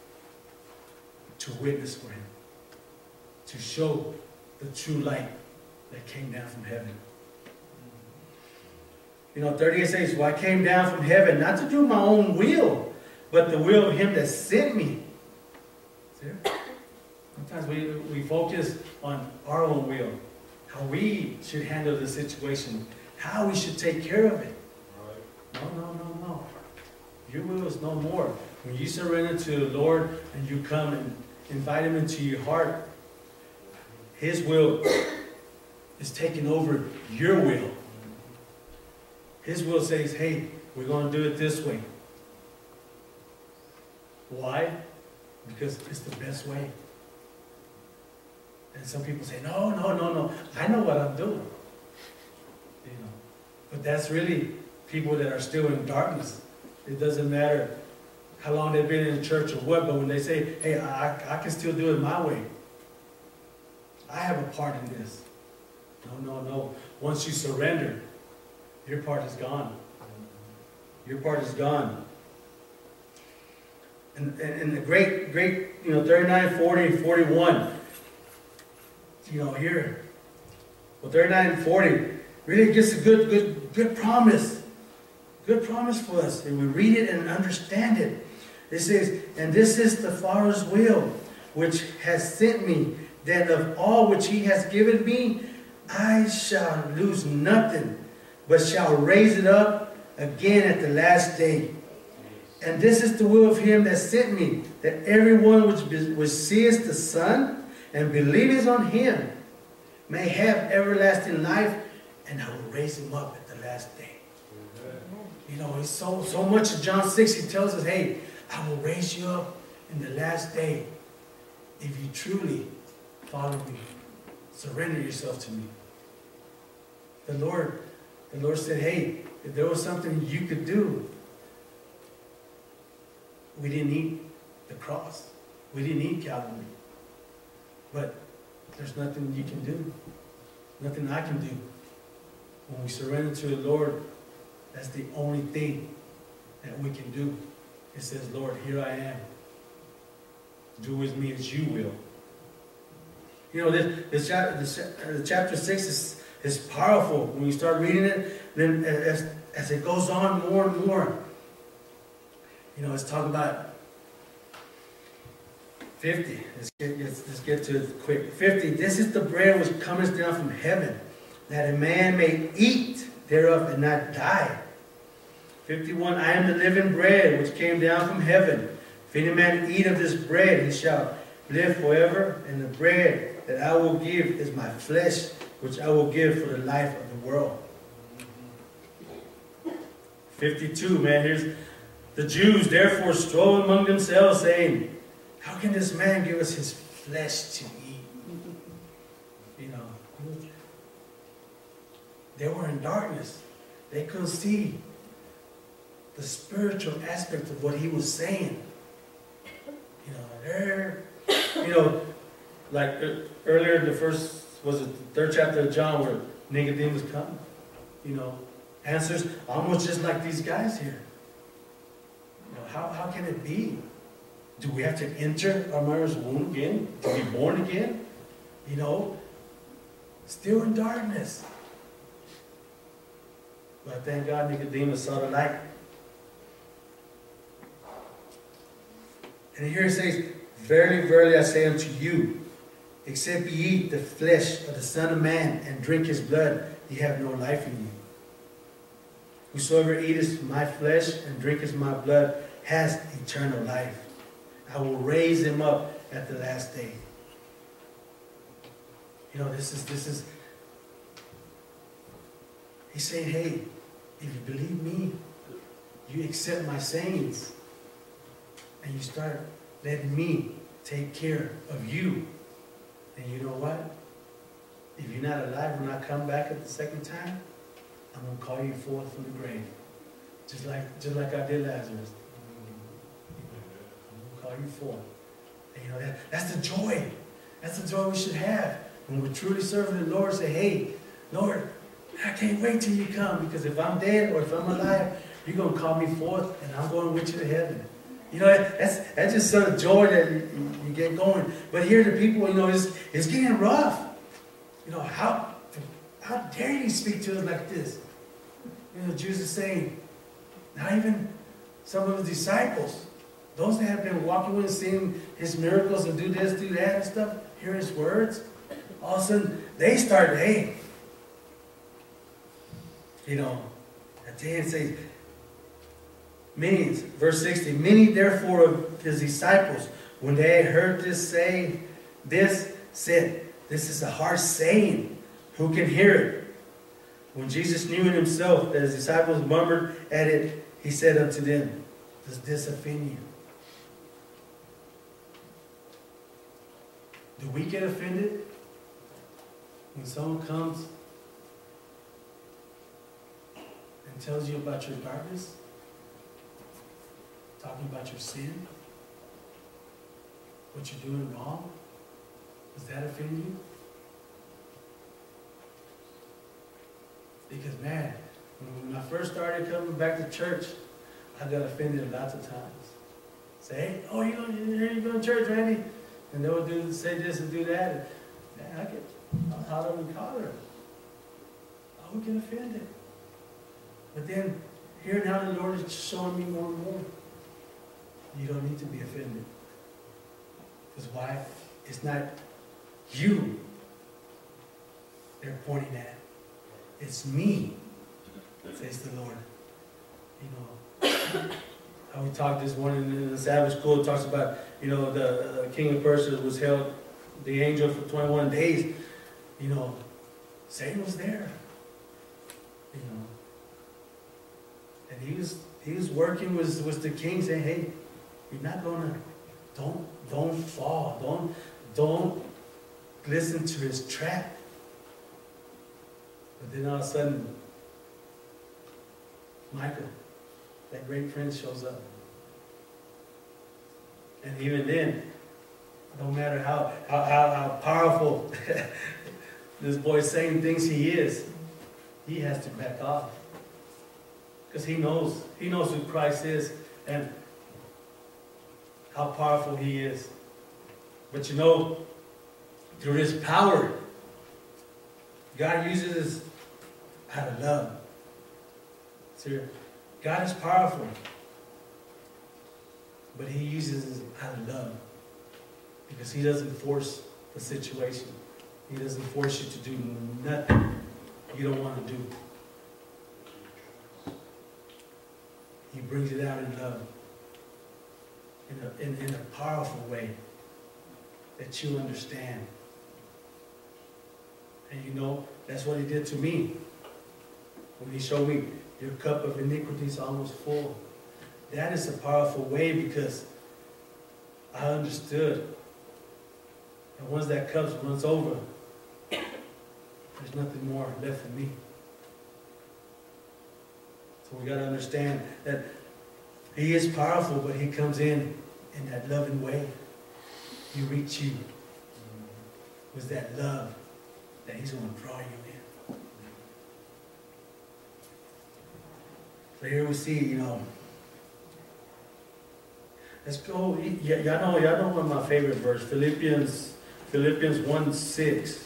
to witness for Him. To show the true light that came down from heaven. You know, 38 says, well, I came down from heaven not to do my own will, but the will of Him that sent me. See? Sometimes we focus on our own will, how we should handle the situation, how we should take care of it. No. Your will is no more. When you surrender to the Lord and you come and invite Him into your heart, His will is taking over your will. His will says, hey, we're going to do it this way. Why? Because it's the best way. And some people say, no. I know what I'm doing. You know, but that's really people that are still in darkness. It doesn't matter how long they've been in the church or what, but when they say, hey, I can still do it my way. I have a part in this. No. Once you surrender, your part is gone. Your part is gone. And the great, 39, 40, and 41, here. Well, 39 and 40 really gives a good promise. Good promise for us. And we read it and understand it. It says, and this is the Father's will, which has sent me, that of all which He has given me, I shall lose nothing, but shall raise it up again at the last day. And this is the will of Him that sent me, that everyone which seeth the Son and believeth on Him may have everlasting life, and I will raise him up at the last day. You know, it's so much in John 6, He tells us, hey, I will raise you up in the last day if you truly follow me. Surrender yourself to me. The Lord said, hey, if there was something you could do, we didn't need the cross. We didn't need Calvary. But there's nothing you can do. Nothing I can do. When we surrender to the Lord, that's the only thing that we can do. It says, Lord, here I am. Do with me as you will. You know, this chapter 6 is powerful. When you start reading it, then as it goes on more and more, you know, it's talking about 50. Let's get to it quick. 50. This is the bread which cometh down from heaven, that a man may eat thereof and not die. 51. I am the living bread which came down from heaven. If any man eat of this bread, he shall live forever. And the bread that I will give is my flesh, which I will give for the life of the world. 52. Man, here's the Jews therefore strove among themselves, saying, how can this man give us his flesh to eat? You know, they were in darkness. They couldn't see the spiritual aspect of what He was saying. Like earlier in the third chapter of John, where Nicodemus come, answers almost just like these guys here. How can it be? Do we have to enter our mother's womb again to be born again? Still in darkness. But thank God Nicodemus saw the light. And here it says, verily, verily, I say unto you, except ye eat the flesh of the Son of Man and drink His blood, ye have no life in you. Whosoever eateth my flesh and drinketh my blood has eternal life. I will raise him up at the last day. This is, He's saying, hey, if you believe me, you accept my sayings, and you start letting me take care of you. And you know what? If you're not alive when I come back at the second time, I'm going to call you forth from the grave. Just like I did Lazarus. I'm going to call you forth. And you know, that's the joy. That's the joy we should have. When we're truly serving the Lord, say, hey, Lord, I can't wait till you come, because if I'm dead or if I'm alive, you're going to call me forth and I'm going with you to heaven. You know, that's just sort of joy that you get going. But here the people, you know, it's getting rough. You know, how dare you speak to us like this? You know, Jesus is saying, not even some of his disciples, those that have been walking with him, seeing his miracles and do this, do that and stuff, hear his words, all of a sudden they start, hey, you know, at the end it says, many, verse 60, many therefore of his disciples, when they had heard this say, this said, this is a harsh saying, who can hear it? When Jesus knew in himself that his disciples murmured at it, he said unto them, does this offend you? Do we get offended when someone comes and tells you about your darkness? Talking about your sin? What you're doing wrong? Does that offend you? Because man, when I first started coming back to church, I got offended lots of times. Say, hey, oh, you going to church, Randy? And they would say this and do that. And man, I'll holler and collar. I would get offended. But then, here now the Lord is showing me more and more. You don't need to be offended. Because why? It's not you they're pointing at. It's me, says the Lord. You know, how we talked this morning in the Sabbath school, it talks about, you know, the king of Persia was held, the angel, for 21 days. You know, Satan was there. You know, and he was working with the king, saying, hey, you're not gonna, don't fall, don't listen to his trap. But then all of a sudden, Michael, that great prince, shows up. And even then, no matter how powerful this boy saying thinks he is, he has to back off. Because he knows who Christ is and how powerful he is. But you know, through his power, God uses this out of love. See, God is powerful, but he uses it out of love. Because he doesn't force the situation. He doesn't force you to do nothing you don't want to do. He brings it out in love. In a powerful way that you understand. And you know, that's what he did to me. When he showed me, your cup of iniquity is almost full. That is a powerful way, because I understood that once that cup runs over, there's nothing more left for me. So we got to understand that he is powerful, but he comes in that loving way. He reaches you with that love that he's going to draw you in. So here we see, you know, let's go. Y'all know one of my favorite verse, Philippians 1:6.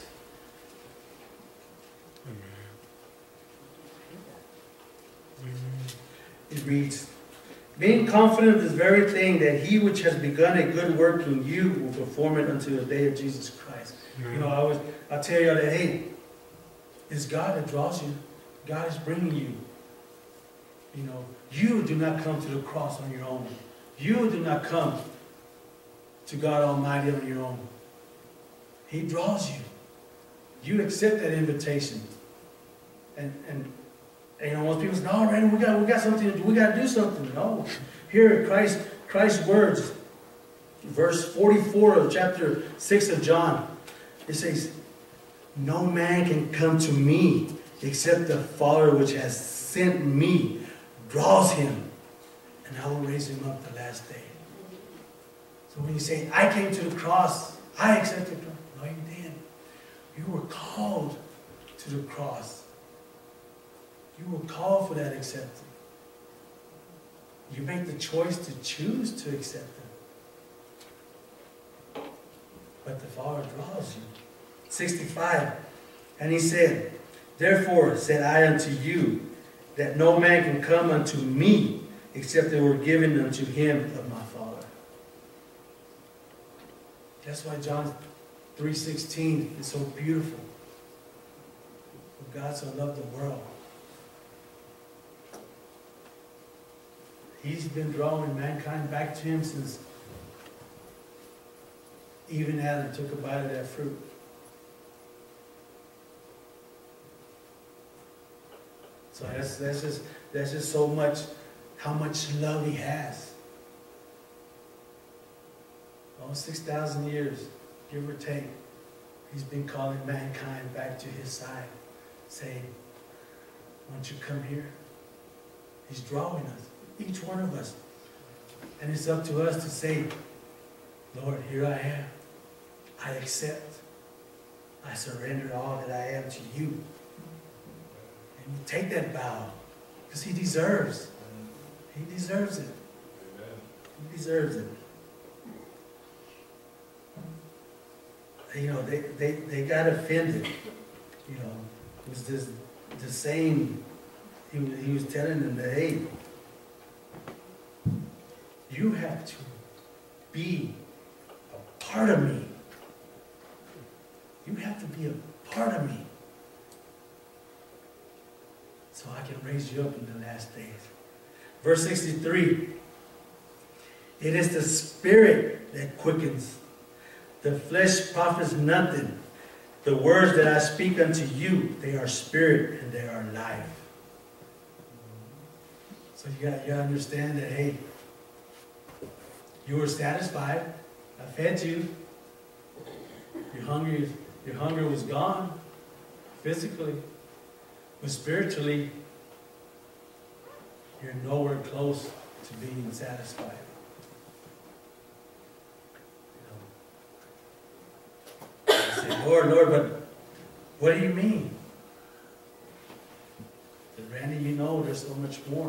It reads, being confident of this very thing, that he which has begun a good work in you will perform it until the day of Jesus Christ. You know, I tell you that, hey, it's God that draws you. God is bringing you. You know, you do not come to the cross on your own. You do not come to God Almighty on your own. He draws you. You accept that invitation. And you know, most people say, no, Randy, we got something to do. We got to do something. No. Here, Christ Christ's words, verse 44 of chapter 6 of John. It says, no man can come to me except the Father which has sent me draws him, and I will raise him up the last day. So when you say, I came to the cross, I accepted the cross. No, you didn't. You were called to the cross. You were called for that acceptance. You make the choice to choose to accept Him. But the Father draws you. 65. And He said, therefore said I unto you, that no man can come unto me, except they were given unto him of my Father. That's why John 3:16 is so beautiful. For God so loved the world. He's been drawing mankind back to Him since even Adam took a bite of that fruit. So that's just so much, how much love He has. Almost 6,000 years, give or take, He's been calling mankind back to His side, saying, won't you come here? He's drawing us, each one of us. And it's up to us to say, Lord, here I am. I accept. I surrender all that I am to you. And you take that vow, because He deserves. He deserves it. He deserves it. You know, they got offended. You know, it was just the same. He was telling them that, hey, you have to be a part of me. You have to be a part of me, so I can raise you up in the last days. Verse 63. It is the Spirit that quickens. The flesh profits nothing. The words that I speak unto you, they are spirit and they are life. So you got to understand that, hey, you were satisfied. I fed you. Your hunger was gone physically. But spiritually, you're nowhere close to being satisfied. You say, Lord, but what do you mean? But Randy, you know there's so much more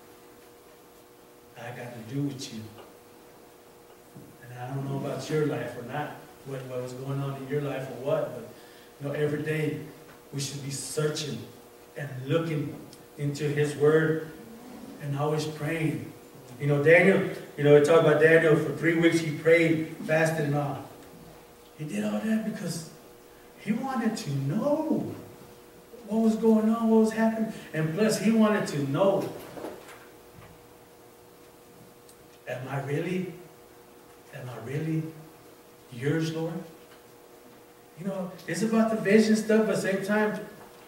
I got to do with you. And I don't know about your life or not, what was going on in your life or what, but you know, every day we should be searching and looking into His Word and always praying. You know, Daniel, we talk about Daniel, for 3 weeks he prayed, fasted and all. He did all that because he wanted to know what was going on, what was happening. And plus he wanted to know, am I really yours, Lord? You know, it's about the vision stuff, but at the same time,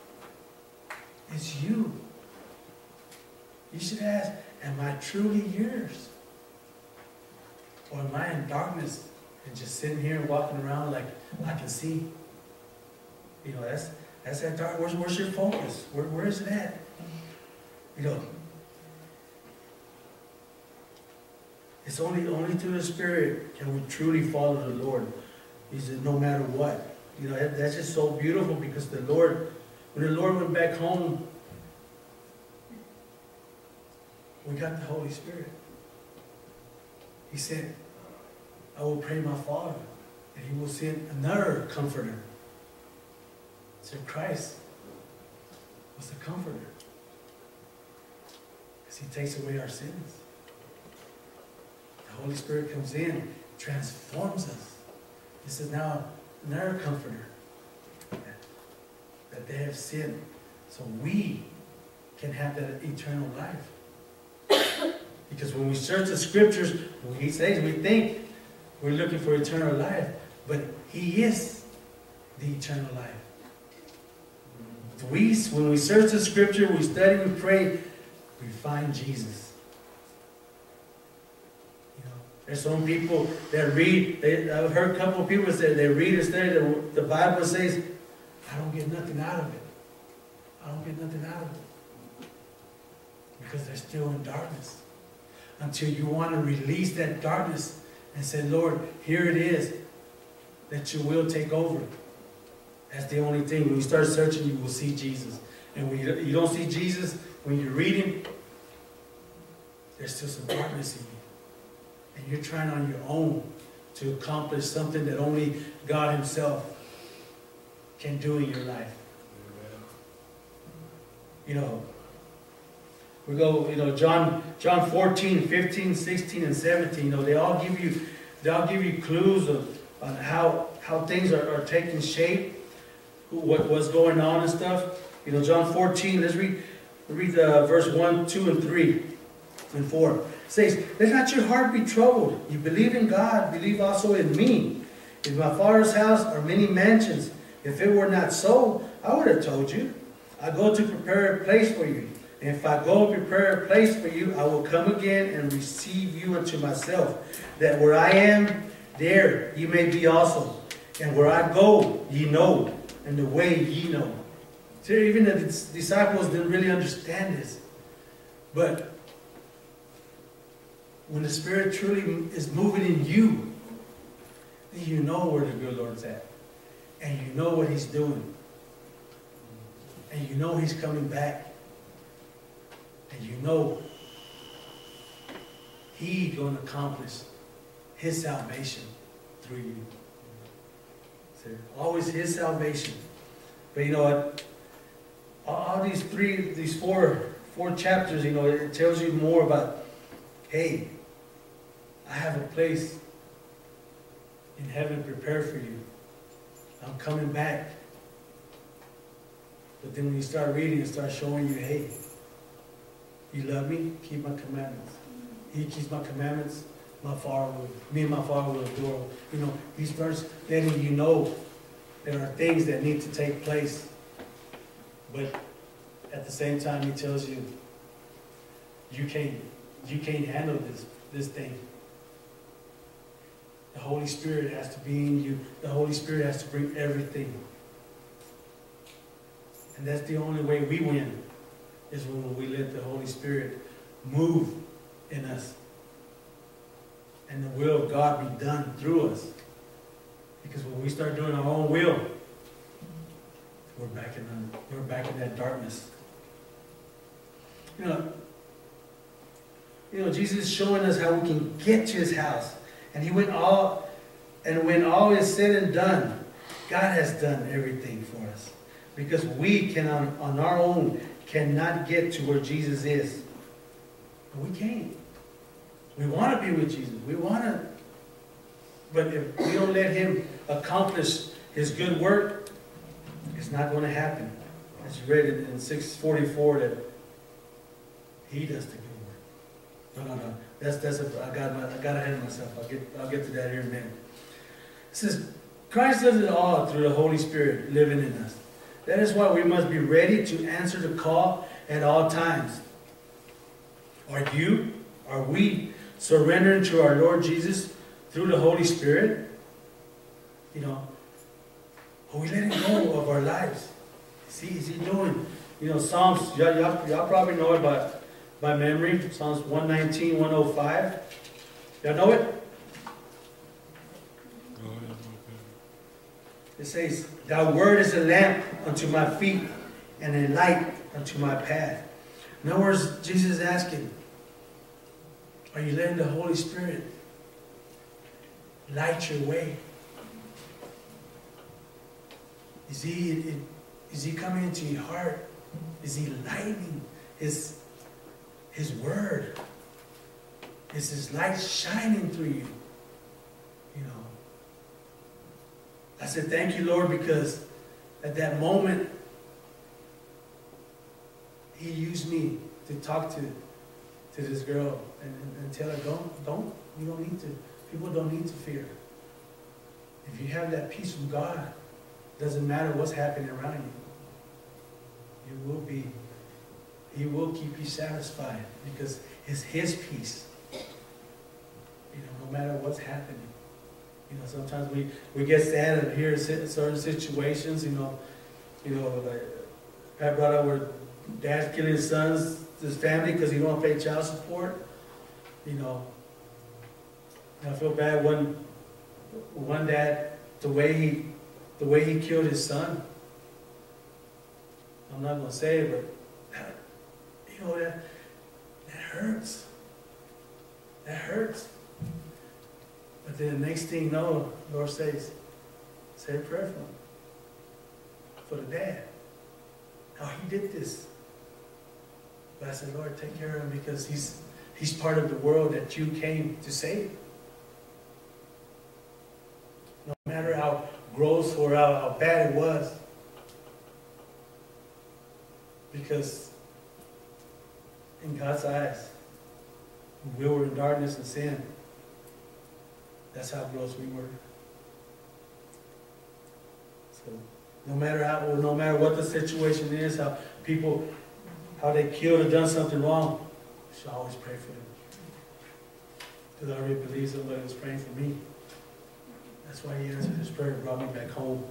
it's you. You should ask, am I truly yours? Or am I in darkness and just sitting here and walking around like I can see? You know, that's that dark. Where's your focus? Where is it at? You know, it's only through the Spirit can we truly follow the Lord. He said, no matter what. You know, that's just so beautiful, because the Lord, when the Lord went back home, we got the Holy Spirit. He said, I will pray my Father, and He will send another Comforter. So Christ was the Comforter, because He takes away our sins. The Holy Spirit comes in, transforms us. This is now another Comforter that they have sinned, so we can have that eternal life. Because when we search the Scriptures, when He says, we think we're looking for eternal life, but He is the eternal life. When we search the Scripture, we study, we pray, we find Jesus. You There's some people that read, I've heard a couple of people say they read and study the Bible says, I don't get nothing out of it. I don't get nothing out of it. Because they're still in darkness. Until you want to release that darkness and say, Lord, here it is. That your will take over. That's the only thing. When you start searching, you will see Jesus. And when you don't see Jesus, when you read him, there's still some darkness in you. And you're trying on your own to accomplish something that only God himself can do in your life. You know, we go, you know, John 14, 15, 16, and 17, you know, they all give you clues on how things are taking shape, what's going on and stuff. You know, John 14, let's read verse 1, 2, and 3, and 4. It says, let not your heart be troubled. You believe in God, believe also in me. In my Father's house are many mansions. If it were not so, I would have told you. I go to prepare a place for you. And if I go prepare a place for you, I will come again and receive you unto myself, that where I am, there ye may be also. And where I go, ye know, and the way ye know. So even the disciples didn't really understand this. But when the Spirit truly is moving in you, then you know where the good Lord's at. And you know what he's doing. And you know he's coming back. And you know he's going to accomplish his salvation through you. So always his salvation. But you know what? All these four chapters, you know, it tells you more about, hey, I have a place in heaven prepared for you. I'm coming back. But then when you start reading, it starts showing you, hey, you love me? Keep my commandments. He keeps my commandments. Me and my Father will adore. You know, he starts letting you know there are things that need to take place. But at the same time, he tells you, you can't handle this thing. The Holy Spirit has to be in you. The Holy Spirit has to bring everything. And that's the only way we win, is when we let the Holy Spirit move in us. And the will of God be done through us. Because when we start doing our own will, we're back in that darkness. You know, Jesus is showing us how we can get to his house. And when all is said and done, God has done everything for us. Because we can, on our own, cannot get to where Jesus is. We can't. We want to be with Jesus. We want to. But if we don't let him accomplish his good work, it's not going to happen. As you read it in 6:44, that he does the good work. No. I got ahead of myself. I'll get to that here in a minute. It says, Christ does it all through the Holy Spirit living in us. That is why we must be ready to answer the call at all times. Are we surrendering to our Lord Jesus through the Holy Spirit? You know, are we letting go of our lives? Is he doing? You know, Psalms, y'all probably know it by memory. Psalms 119, 105. Y'all know it? It says, thy word is a lamp unto my feet and a light unto my path. In other words, Jesus is asking, are you letting the Holy Spirit light your way? Is he coming into your heart? Is he lighting his word? Is his light shining through you? You know. I said, thank you, Lord, because at that moment, he used me to talk to this girl and tell her, you don't need to, people don't need to fear. If you have that peace from God, it doesn't matter what's happening around you. He will keep you satisfied because it's his peace. no matter what's happening. Sometimes we get sad and hear certain situations, like Pat brought up where dad's killing his sons, his family, because he don't want to pay child support. I feel bad one dad, the way he killed his son. I'm not gonna say it, but that hurts. That hurts. But then the next thing you know, the Lord says, say a prayer for him. For the dad. How he did this. But I said, Lord, take care of him because he's part of the world that you came to save. No matter how gross or how bad it was. Because in God's eyes, when we were in darkness and sin, that's how gross we were. So no matter what the situation is, how they killed or done something wrong, I should always pray for them. Because I already believe somebody was praying for me. That's why he answered his prayer and brought me back home.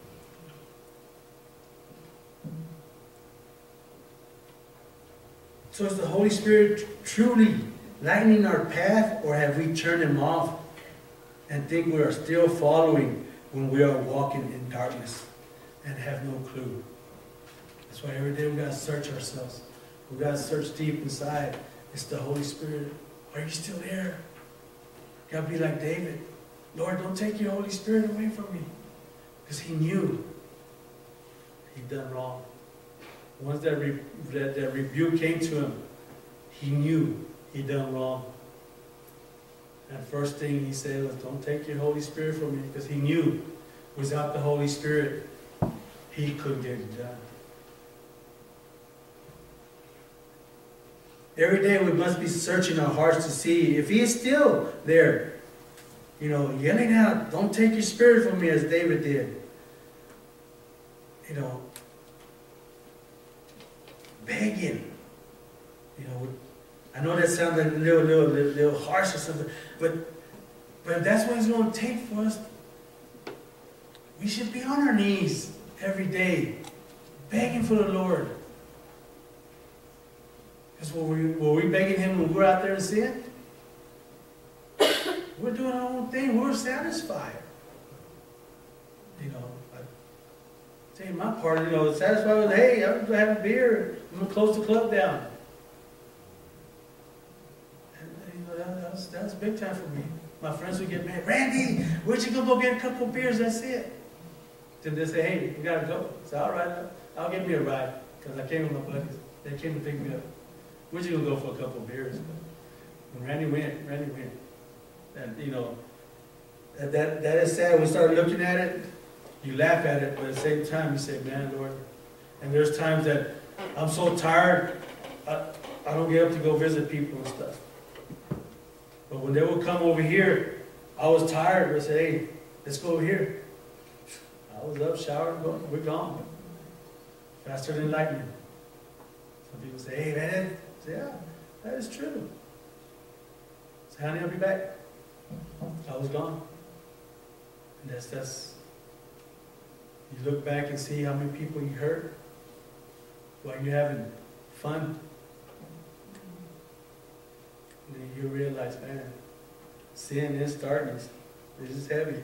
So is the Holy Spirit truly lightening our path, or have we turned him off and think we are still following when we are walking in darkness and have no clue? That's why every day we got to search ourselves. We got to search deep inside. It's the Holy Spirit. Are you still there? You got to be like David. Lord, don't take your Holy Spirit away from me. Because he knew he'd done wrong. Once that rebuke came to him, he knew he'd done wrong. And first thing he said was, don't take your Holy Spirit from me, because he knew without the Holy Spirit, he couldn't get it done. Every day we must be searching our hearts to see if he is still there. Yelling out, don't take your spirit from me, as David did. Begging. I know that sounds like a little harsh or something, but if that's what it's going to take for us, we should be on our knees every day, begging for the Lord. Because were we begging him when we're out there in sin? We're doing our own thing. We're satisfied. I tell you my part, satisfied with, hey, I'm going to have a beer. I'm going to close the club down. And that's big time for me. My friends would get mad. Randy, where'd you go get a couple of beers? That's it. Then they say, hey, we got to go. I said, all right, I'll give me a ride. Because I came with my buddies. They came to pick me up. Where'd you go for a couple of beers? And Randy went. And, that is sad. When we start looking at it, you laugh at it, but at the same time, you say, man, Lord. And there's times that I'm so tired, I don't get up to go visit people and stuff. But when they would come over here, I was tired. I said, hey, let's go over here. I was up, showered, we're gone. Faster than lightning. Some people say, hey, man. I say, yeah, that is true. I say, honey, I'll be back. I was gone. And that's you look back and see how many people you hurt while you're having fun. And then you realize, man, sin is darkness. This is heavy.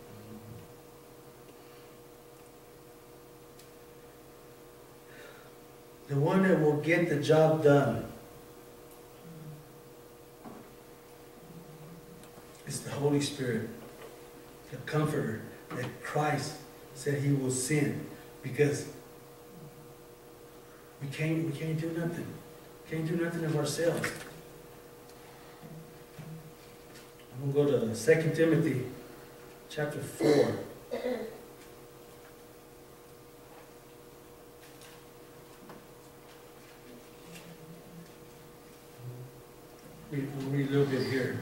The one that will get the job done is the Holy Spirit, the Comforter that Christ said he will send, because we can't do nothing. Can't do nothing of ourselves. I'm going to go to 2 Timothy chapter 4. We'll read a little bit here.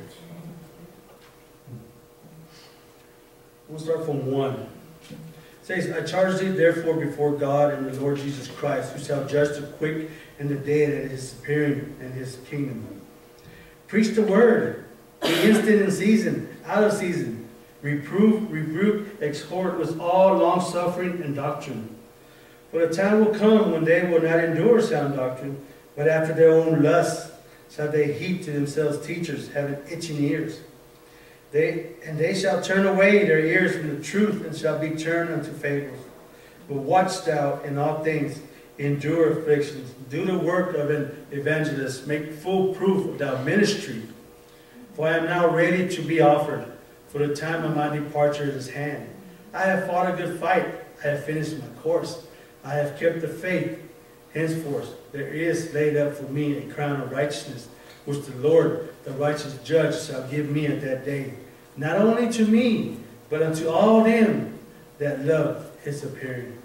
We'll start from 1. It says, I charge thee therefore before God and the Lord Jesus Christ, who shall judge the quick and the dead at his appearing and his kingdom. Preach the word. Be instant in season, out of season. Reprove, rebuke, exhort with all long-suffering and doctrine. For the time will come when they will not endure sound doctrine, but after their own lusts shall they heap to themselves teachers having itching ears. They shall turn away their ears from the truth and shall be turned unto fables. But watch thou in all things, endure afflictions, do the work of an evangelist, make full proof of thy ministry. For I am now ready to be offered, for the time of my departure is at hand. I have fought a good fight, I have finished my course, I have kept the faith. Henceforth there is laid up for me a crown of righteousness, which the Lord, the righteous judge, shall give me at that day. Not only to me, but unto all them that love his appearing.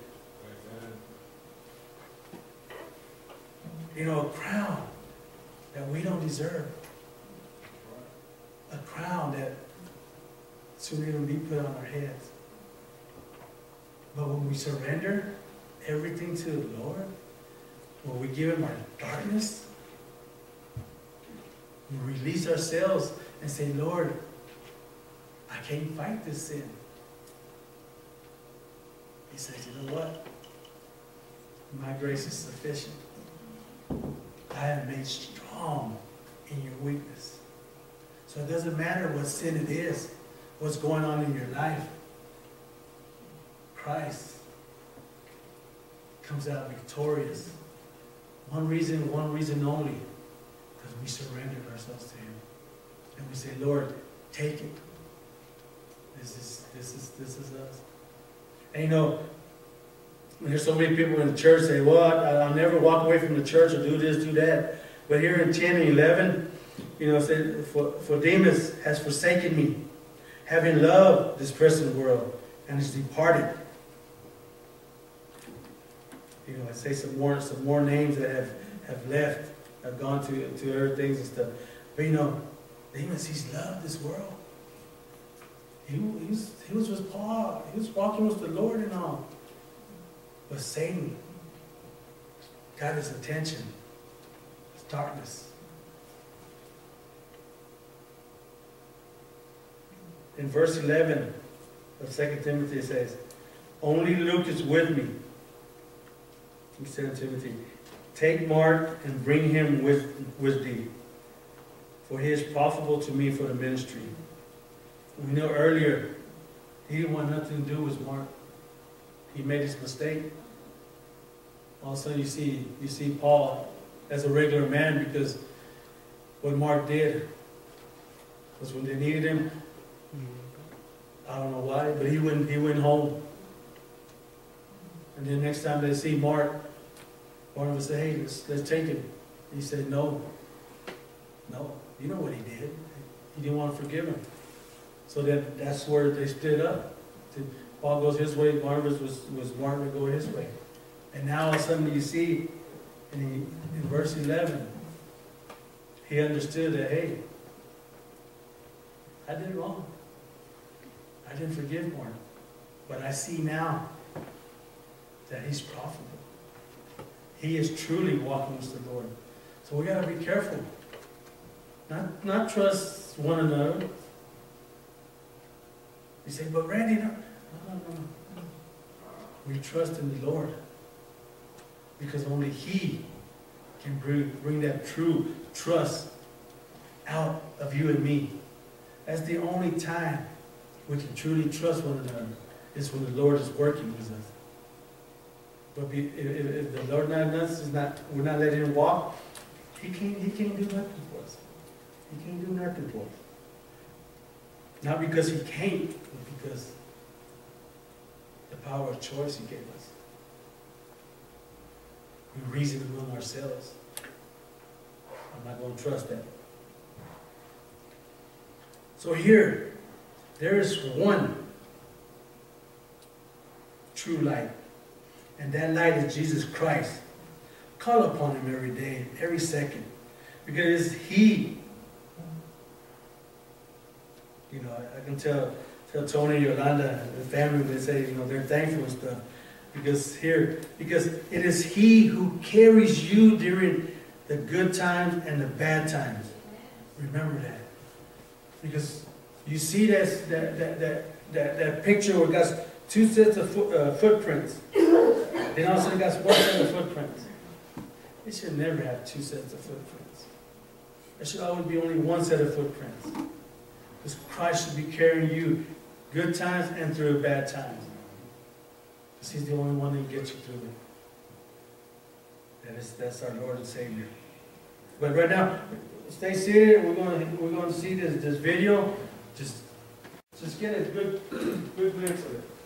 You know, a crown that we don't deserve. A crown that shouldn't even be put on our heads. But when we surrender everything to the Lord, when we give him our darkness, we release ourselves and say, Lord, I can't fight this sin. He says, you know what? My grace is sufficient. I am made strong in your weakness. So it doesn't matter what sin it is, what's going on in your life. Christ comes out victorious. One reason only, because we surrendered ourselves to him. And we say, Lord, take it. This is us. And you know, there's so many people in the church say, well, I'll never walk away from the church or do this, do that. But here in 10 and 11, you know, it said, for Demas has forsaken me, having loved this present world, and is departed. You know, I say some more names that have left, have gone to other things and stuff. But you know, Demas, he's loved this world. He was with Paul. He was walking with the Lord and all. But Satan got his attention. It's darkness. In verse 11 of 2 Timothy it says, only Luke is with me. He said to Timothy, take Mark and bring him with thee, for he is profitable to me for the ministry. We know earlier, he didn't want nothing to do with Mark. He made his mistake. All of a sudden you see Paul as a regular man, because what Mark did was when they needed him, I don't know why, but he went home. And then next time they see Mark, Barnabas said, hey, let's take him. He said, no. You know what he did. He didn't want to forgive him. So that's where they stood up. Paul goes his way, Barnabas was wanting to go his way. And now all of a sudden you see in verse 11, he understood that, hey, I did wrong. I didn't forgive Mark. But I see now that he's profitable. He is truly walking with the Lord. So we got to be careful. Not trust one another. You say, but Randy, no. We trust in the Lord. Because only he can bring that true trust out of you and me. That's the only time we can truly trust one another, is when the Lord is working with us. But if the Lord not in us, we're not letting him walk, he can't do nothing for us. He can't do nothing for us. Not because he can't, but because the power of choice he gave us. We reason among ourselves. I'm not going to trust that. So here, there is one true light. And that light is Jesus Christ. Call upon him every day, every second. Because he, you know, I can tell Tony, Yolanda, and the family, they say, you know, they're thankful and stuff. Because it is he who carries you during the good times and the bad times. Remember that. Because you see that picture where it got two sets of footprints. Then all of a sudden it got one set of footprints. It should never have two sets of footprints. There should always be only one set of footprints. Because Christ should be carrying you good times and through bad times. Because He's the only one that can get you through them. That's our Lord and Savior. But right now, stay seated. We're going to see this video. Just get a good glimpse of it.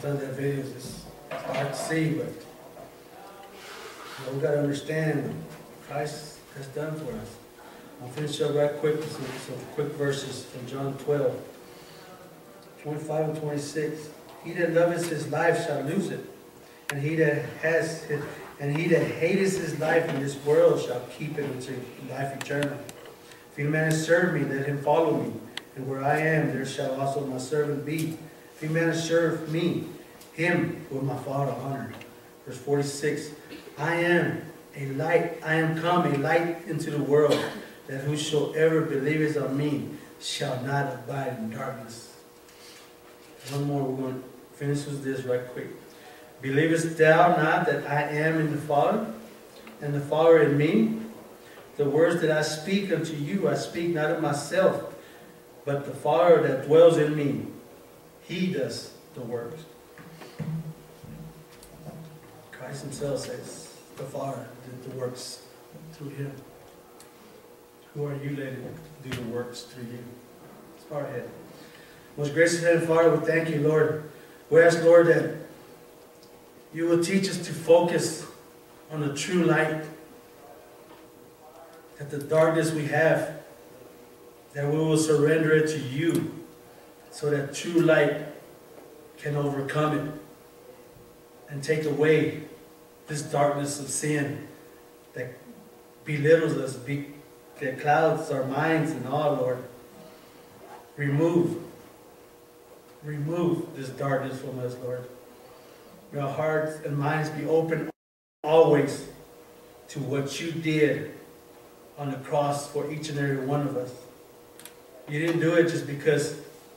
done that video. It's hard to see, but we got to understand what Christ has done for us. I'll finish up right quick with some quick verses from John 12, 25 and 26. He that loveth his life shall lose it, and he that hateth his life in this world shall keep it unto life eternal. If any man serve me, let him follow me, and where I am, there shall also my servant be. If any man serve me, him will my Father honor. Verse 46, I am come a light into the world, that whosoever believeth on me shall not abide in darkness. One more, we're going to finish with this right quick. Believest thou not that I am in the Father, and the Father in me? The words that I speak unto you, I speak not of myself, but the Father that dwells in me, he does the works. Christ himself says, the Father did the works through him. Who are you letting do the works through you? Let's bow our head. Most gracious Heavenly Father, we thank you, Lord. We ask, Lord, that you will teach us to focus on the true light, that the darkness we have, that we will surrender it to you, so that true light can overcome it and take away this darkness of sin that belittles us, that clouds our minds and all, Lord. Remove this darkness from us, Lord. May our hearts and minds be open always to what you did on the cross for each and every one of us. You didn't do it just because,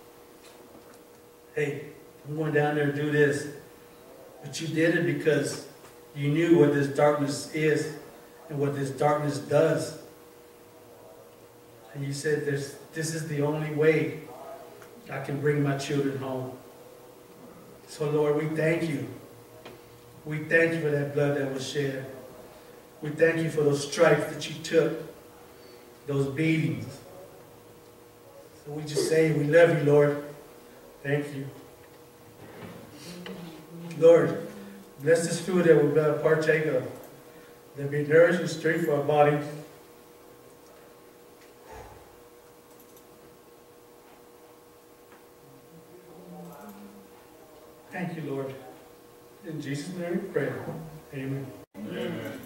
hey, I'm going down there and do this. But you did it because you knew what this darkness is and what this darkness does. And you said, this is the only way I can bring my children home. So, Lord, we thank you. We thank you for that blood that was shed. We thank you for those stripes that you took, those beatings. So we just say, we love you, Lord. Thank you. Lord, bless this food that we're about to partake of. There be nourishing strength for our bodies. Thank you, Lord. In Jesus' name we pray. Amen. Amen.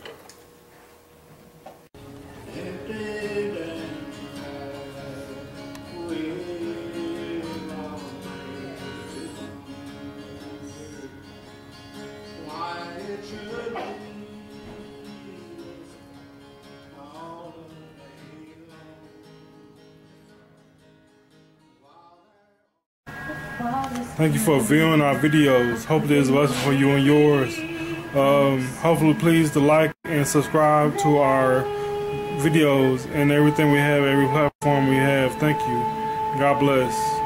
Thank you for viewing our videos. Hopefully it's a lesson for you and yours. Hopefully please to like and subscribe to our videos and everything we have, every platform we have. Thank you. God bless.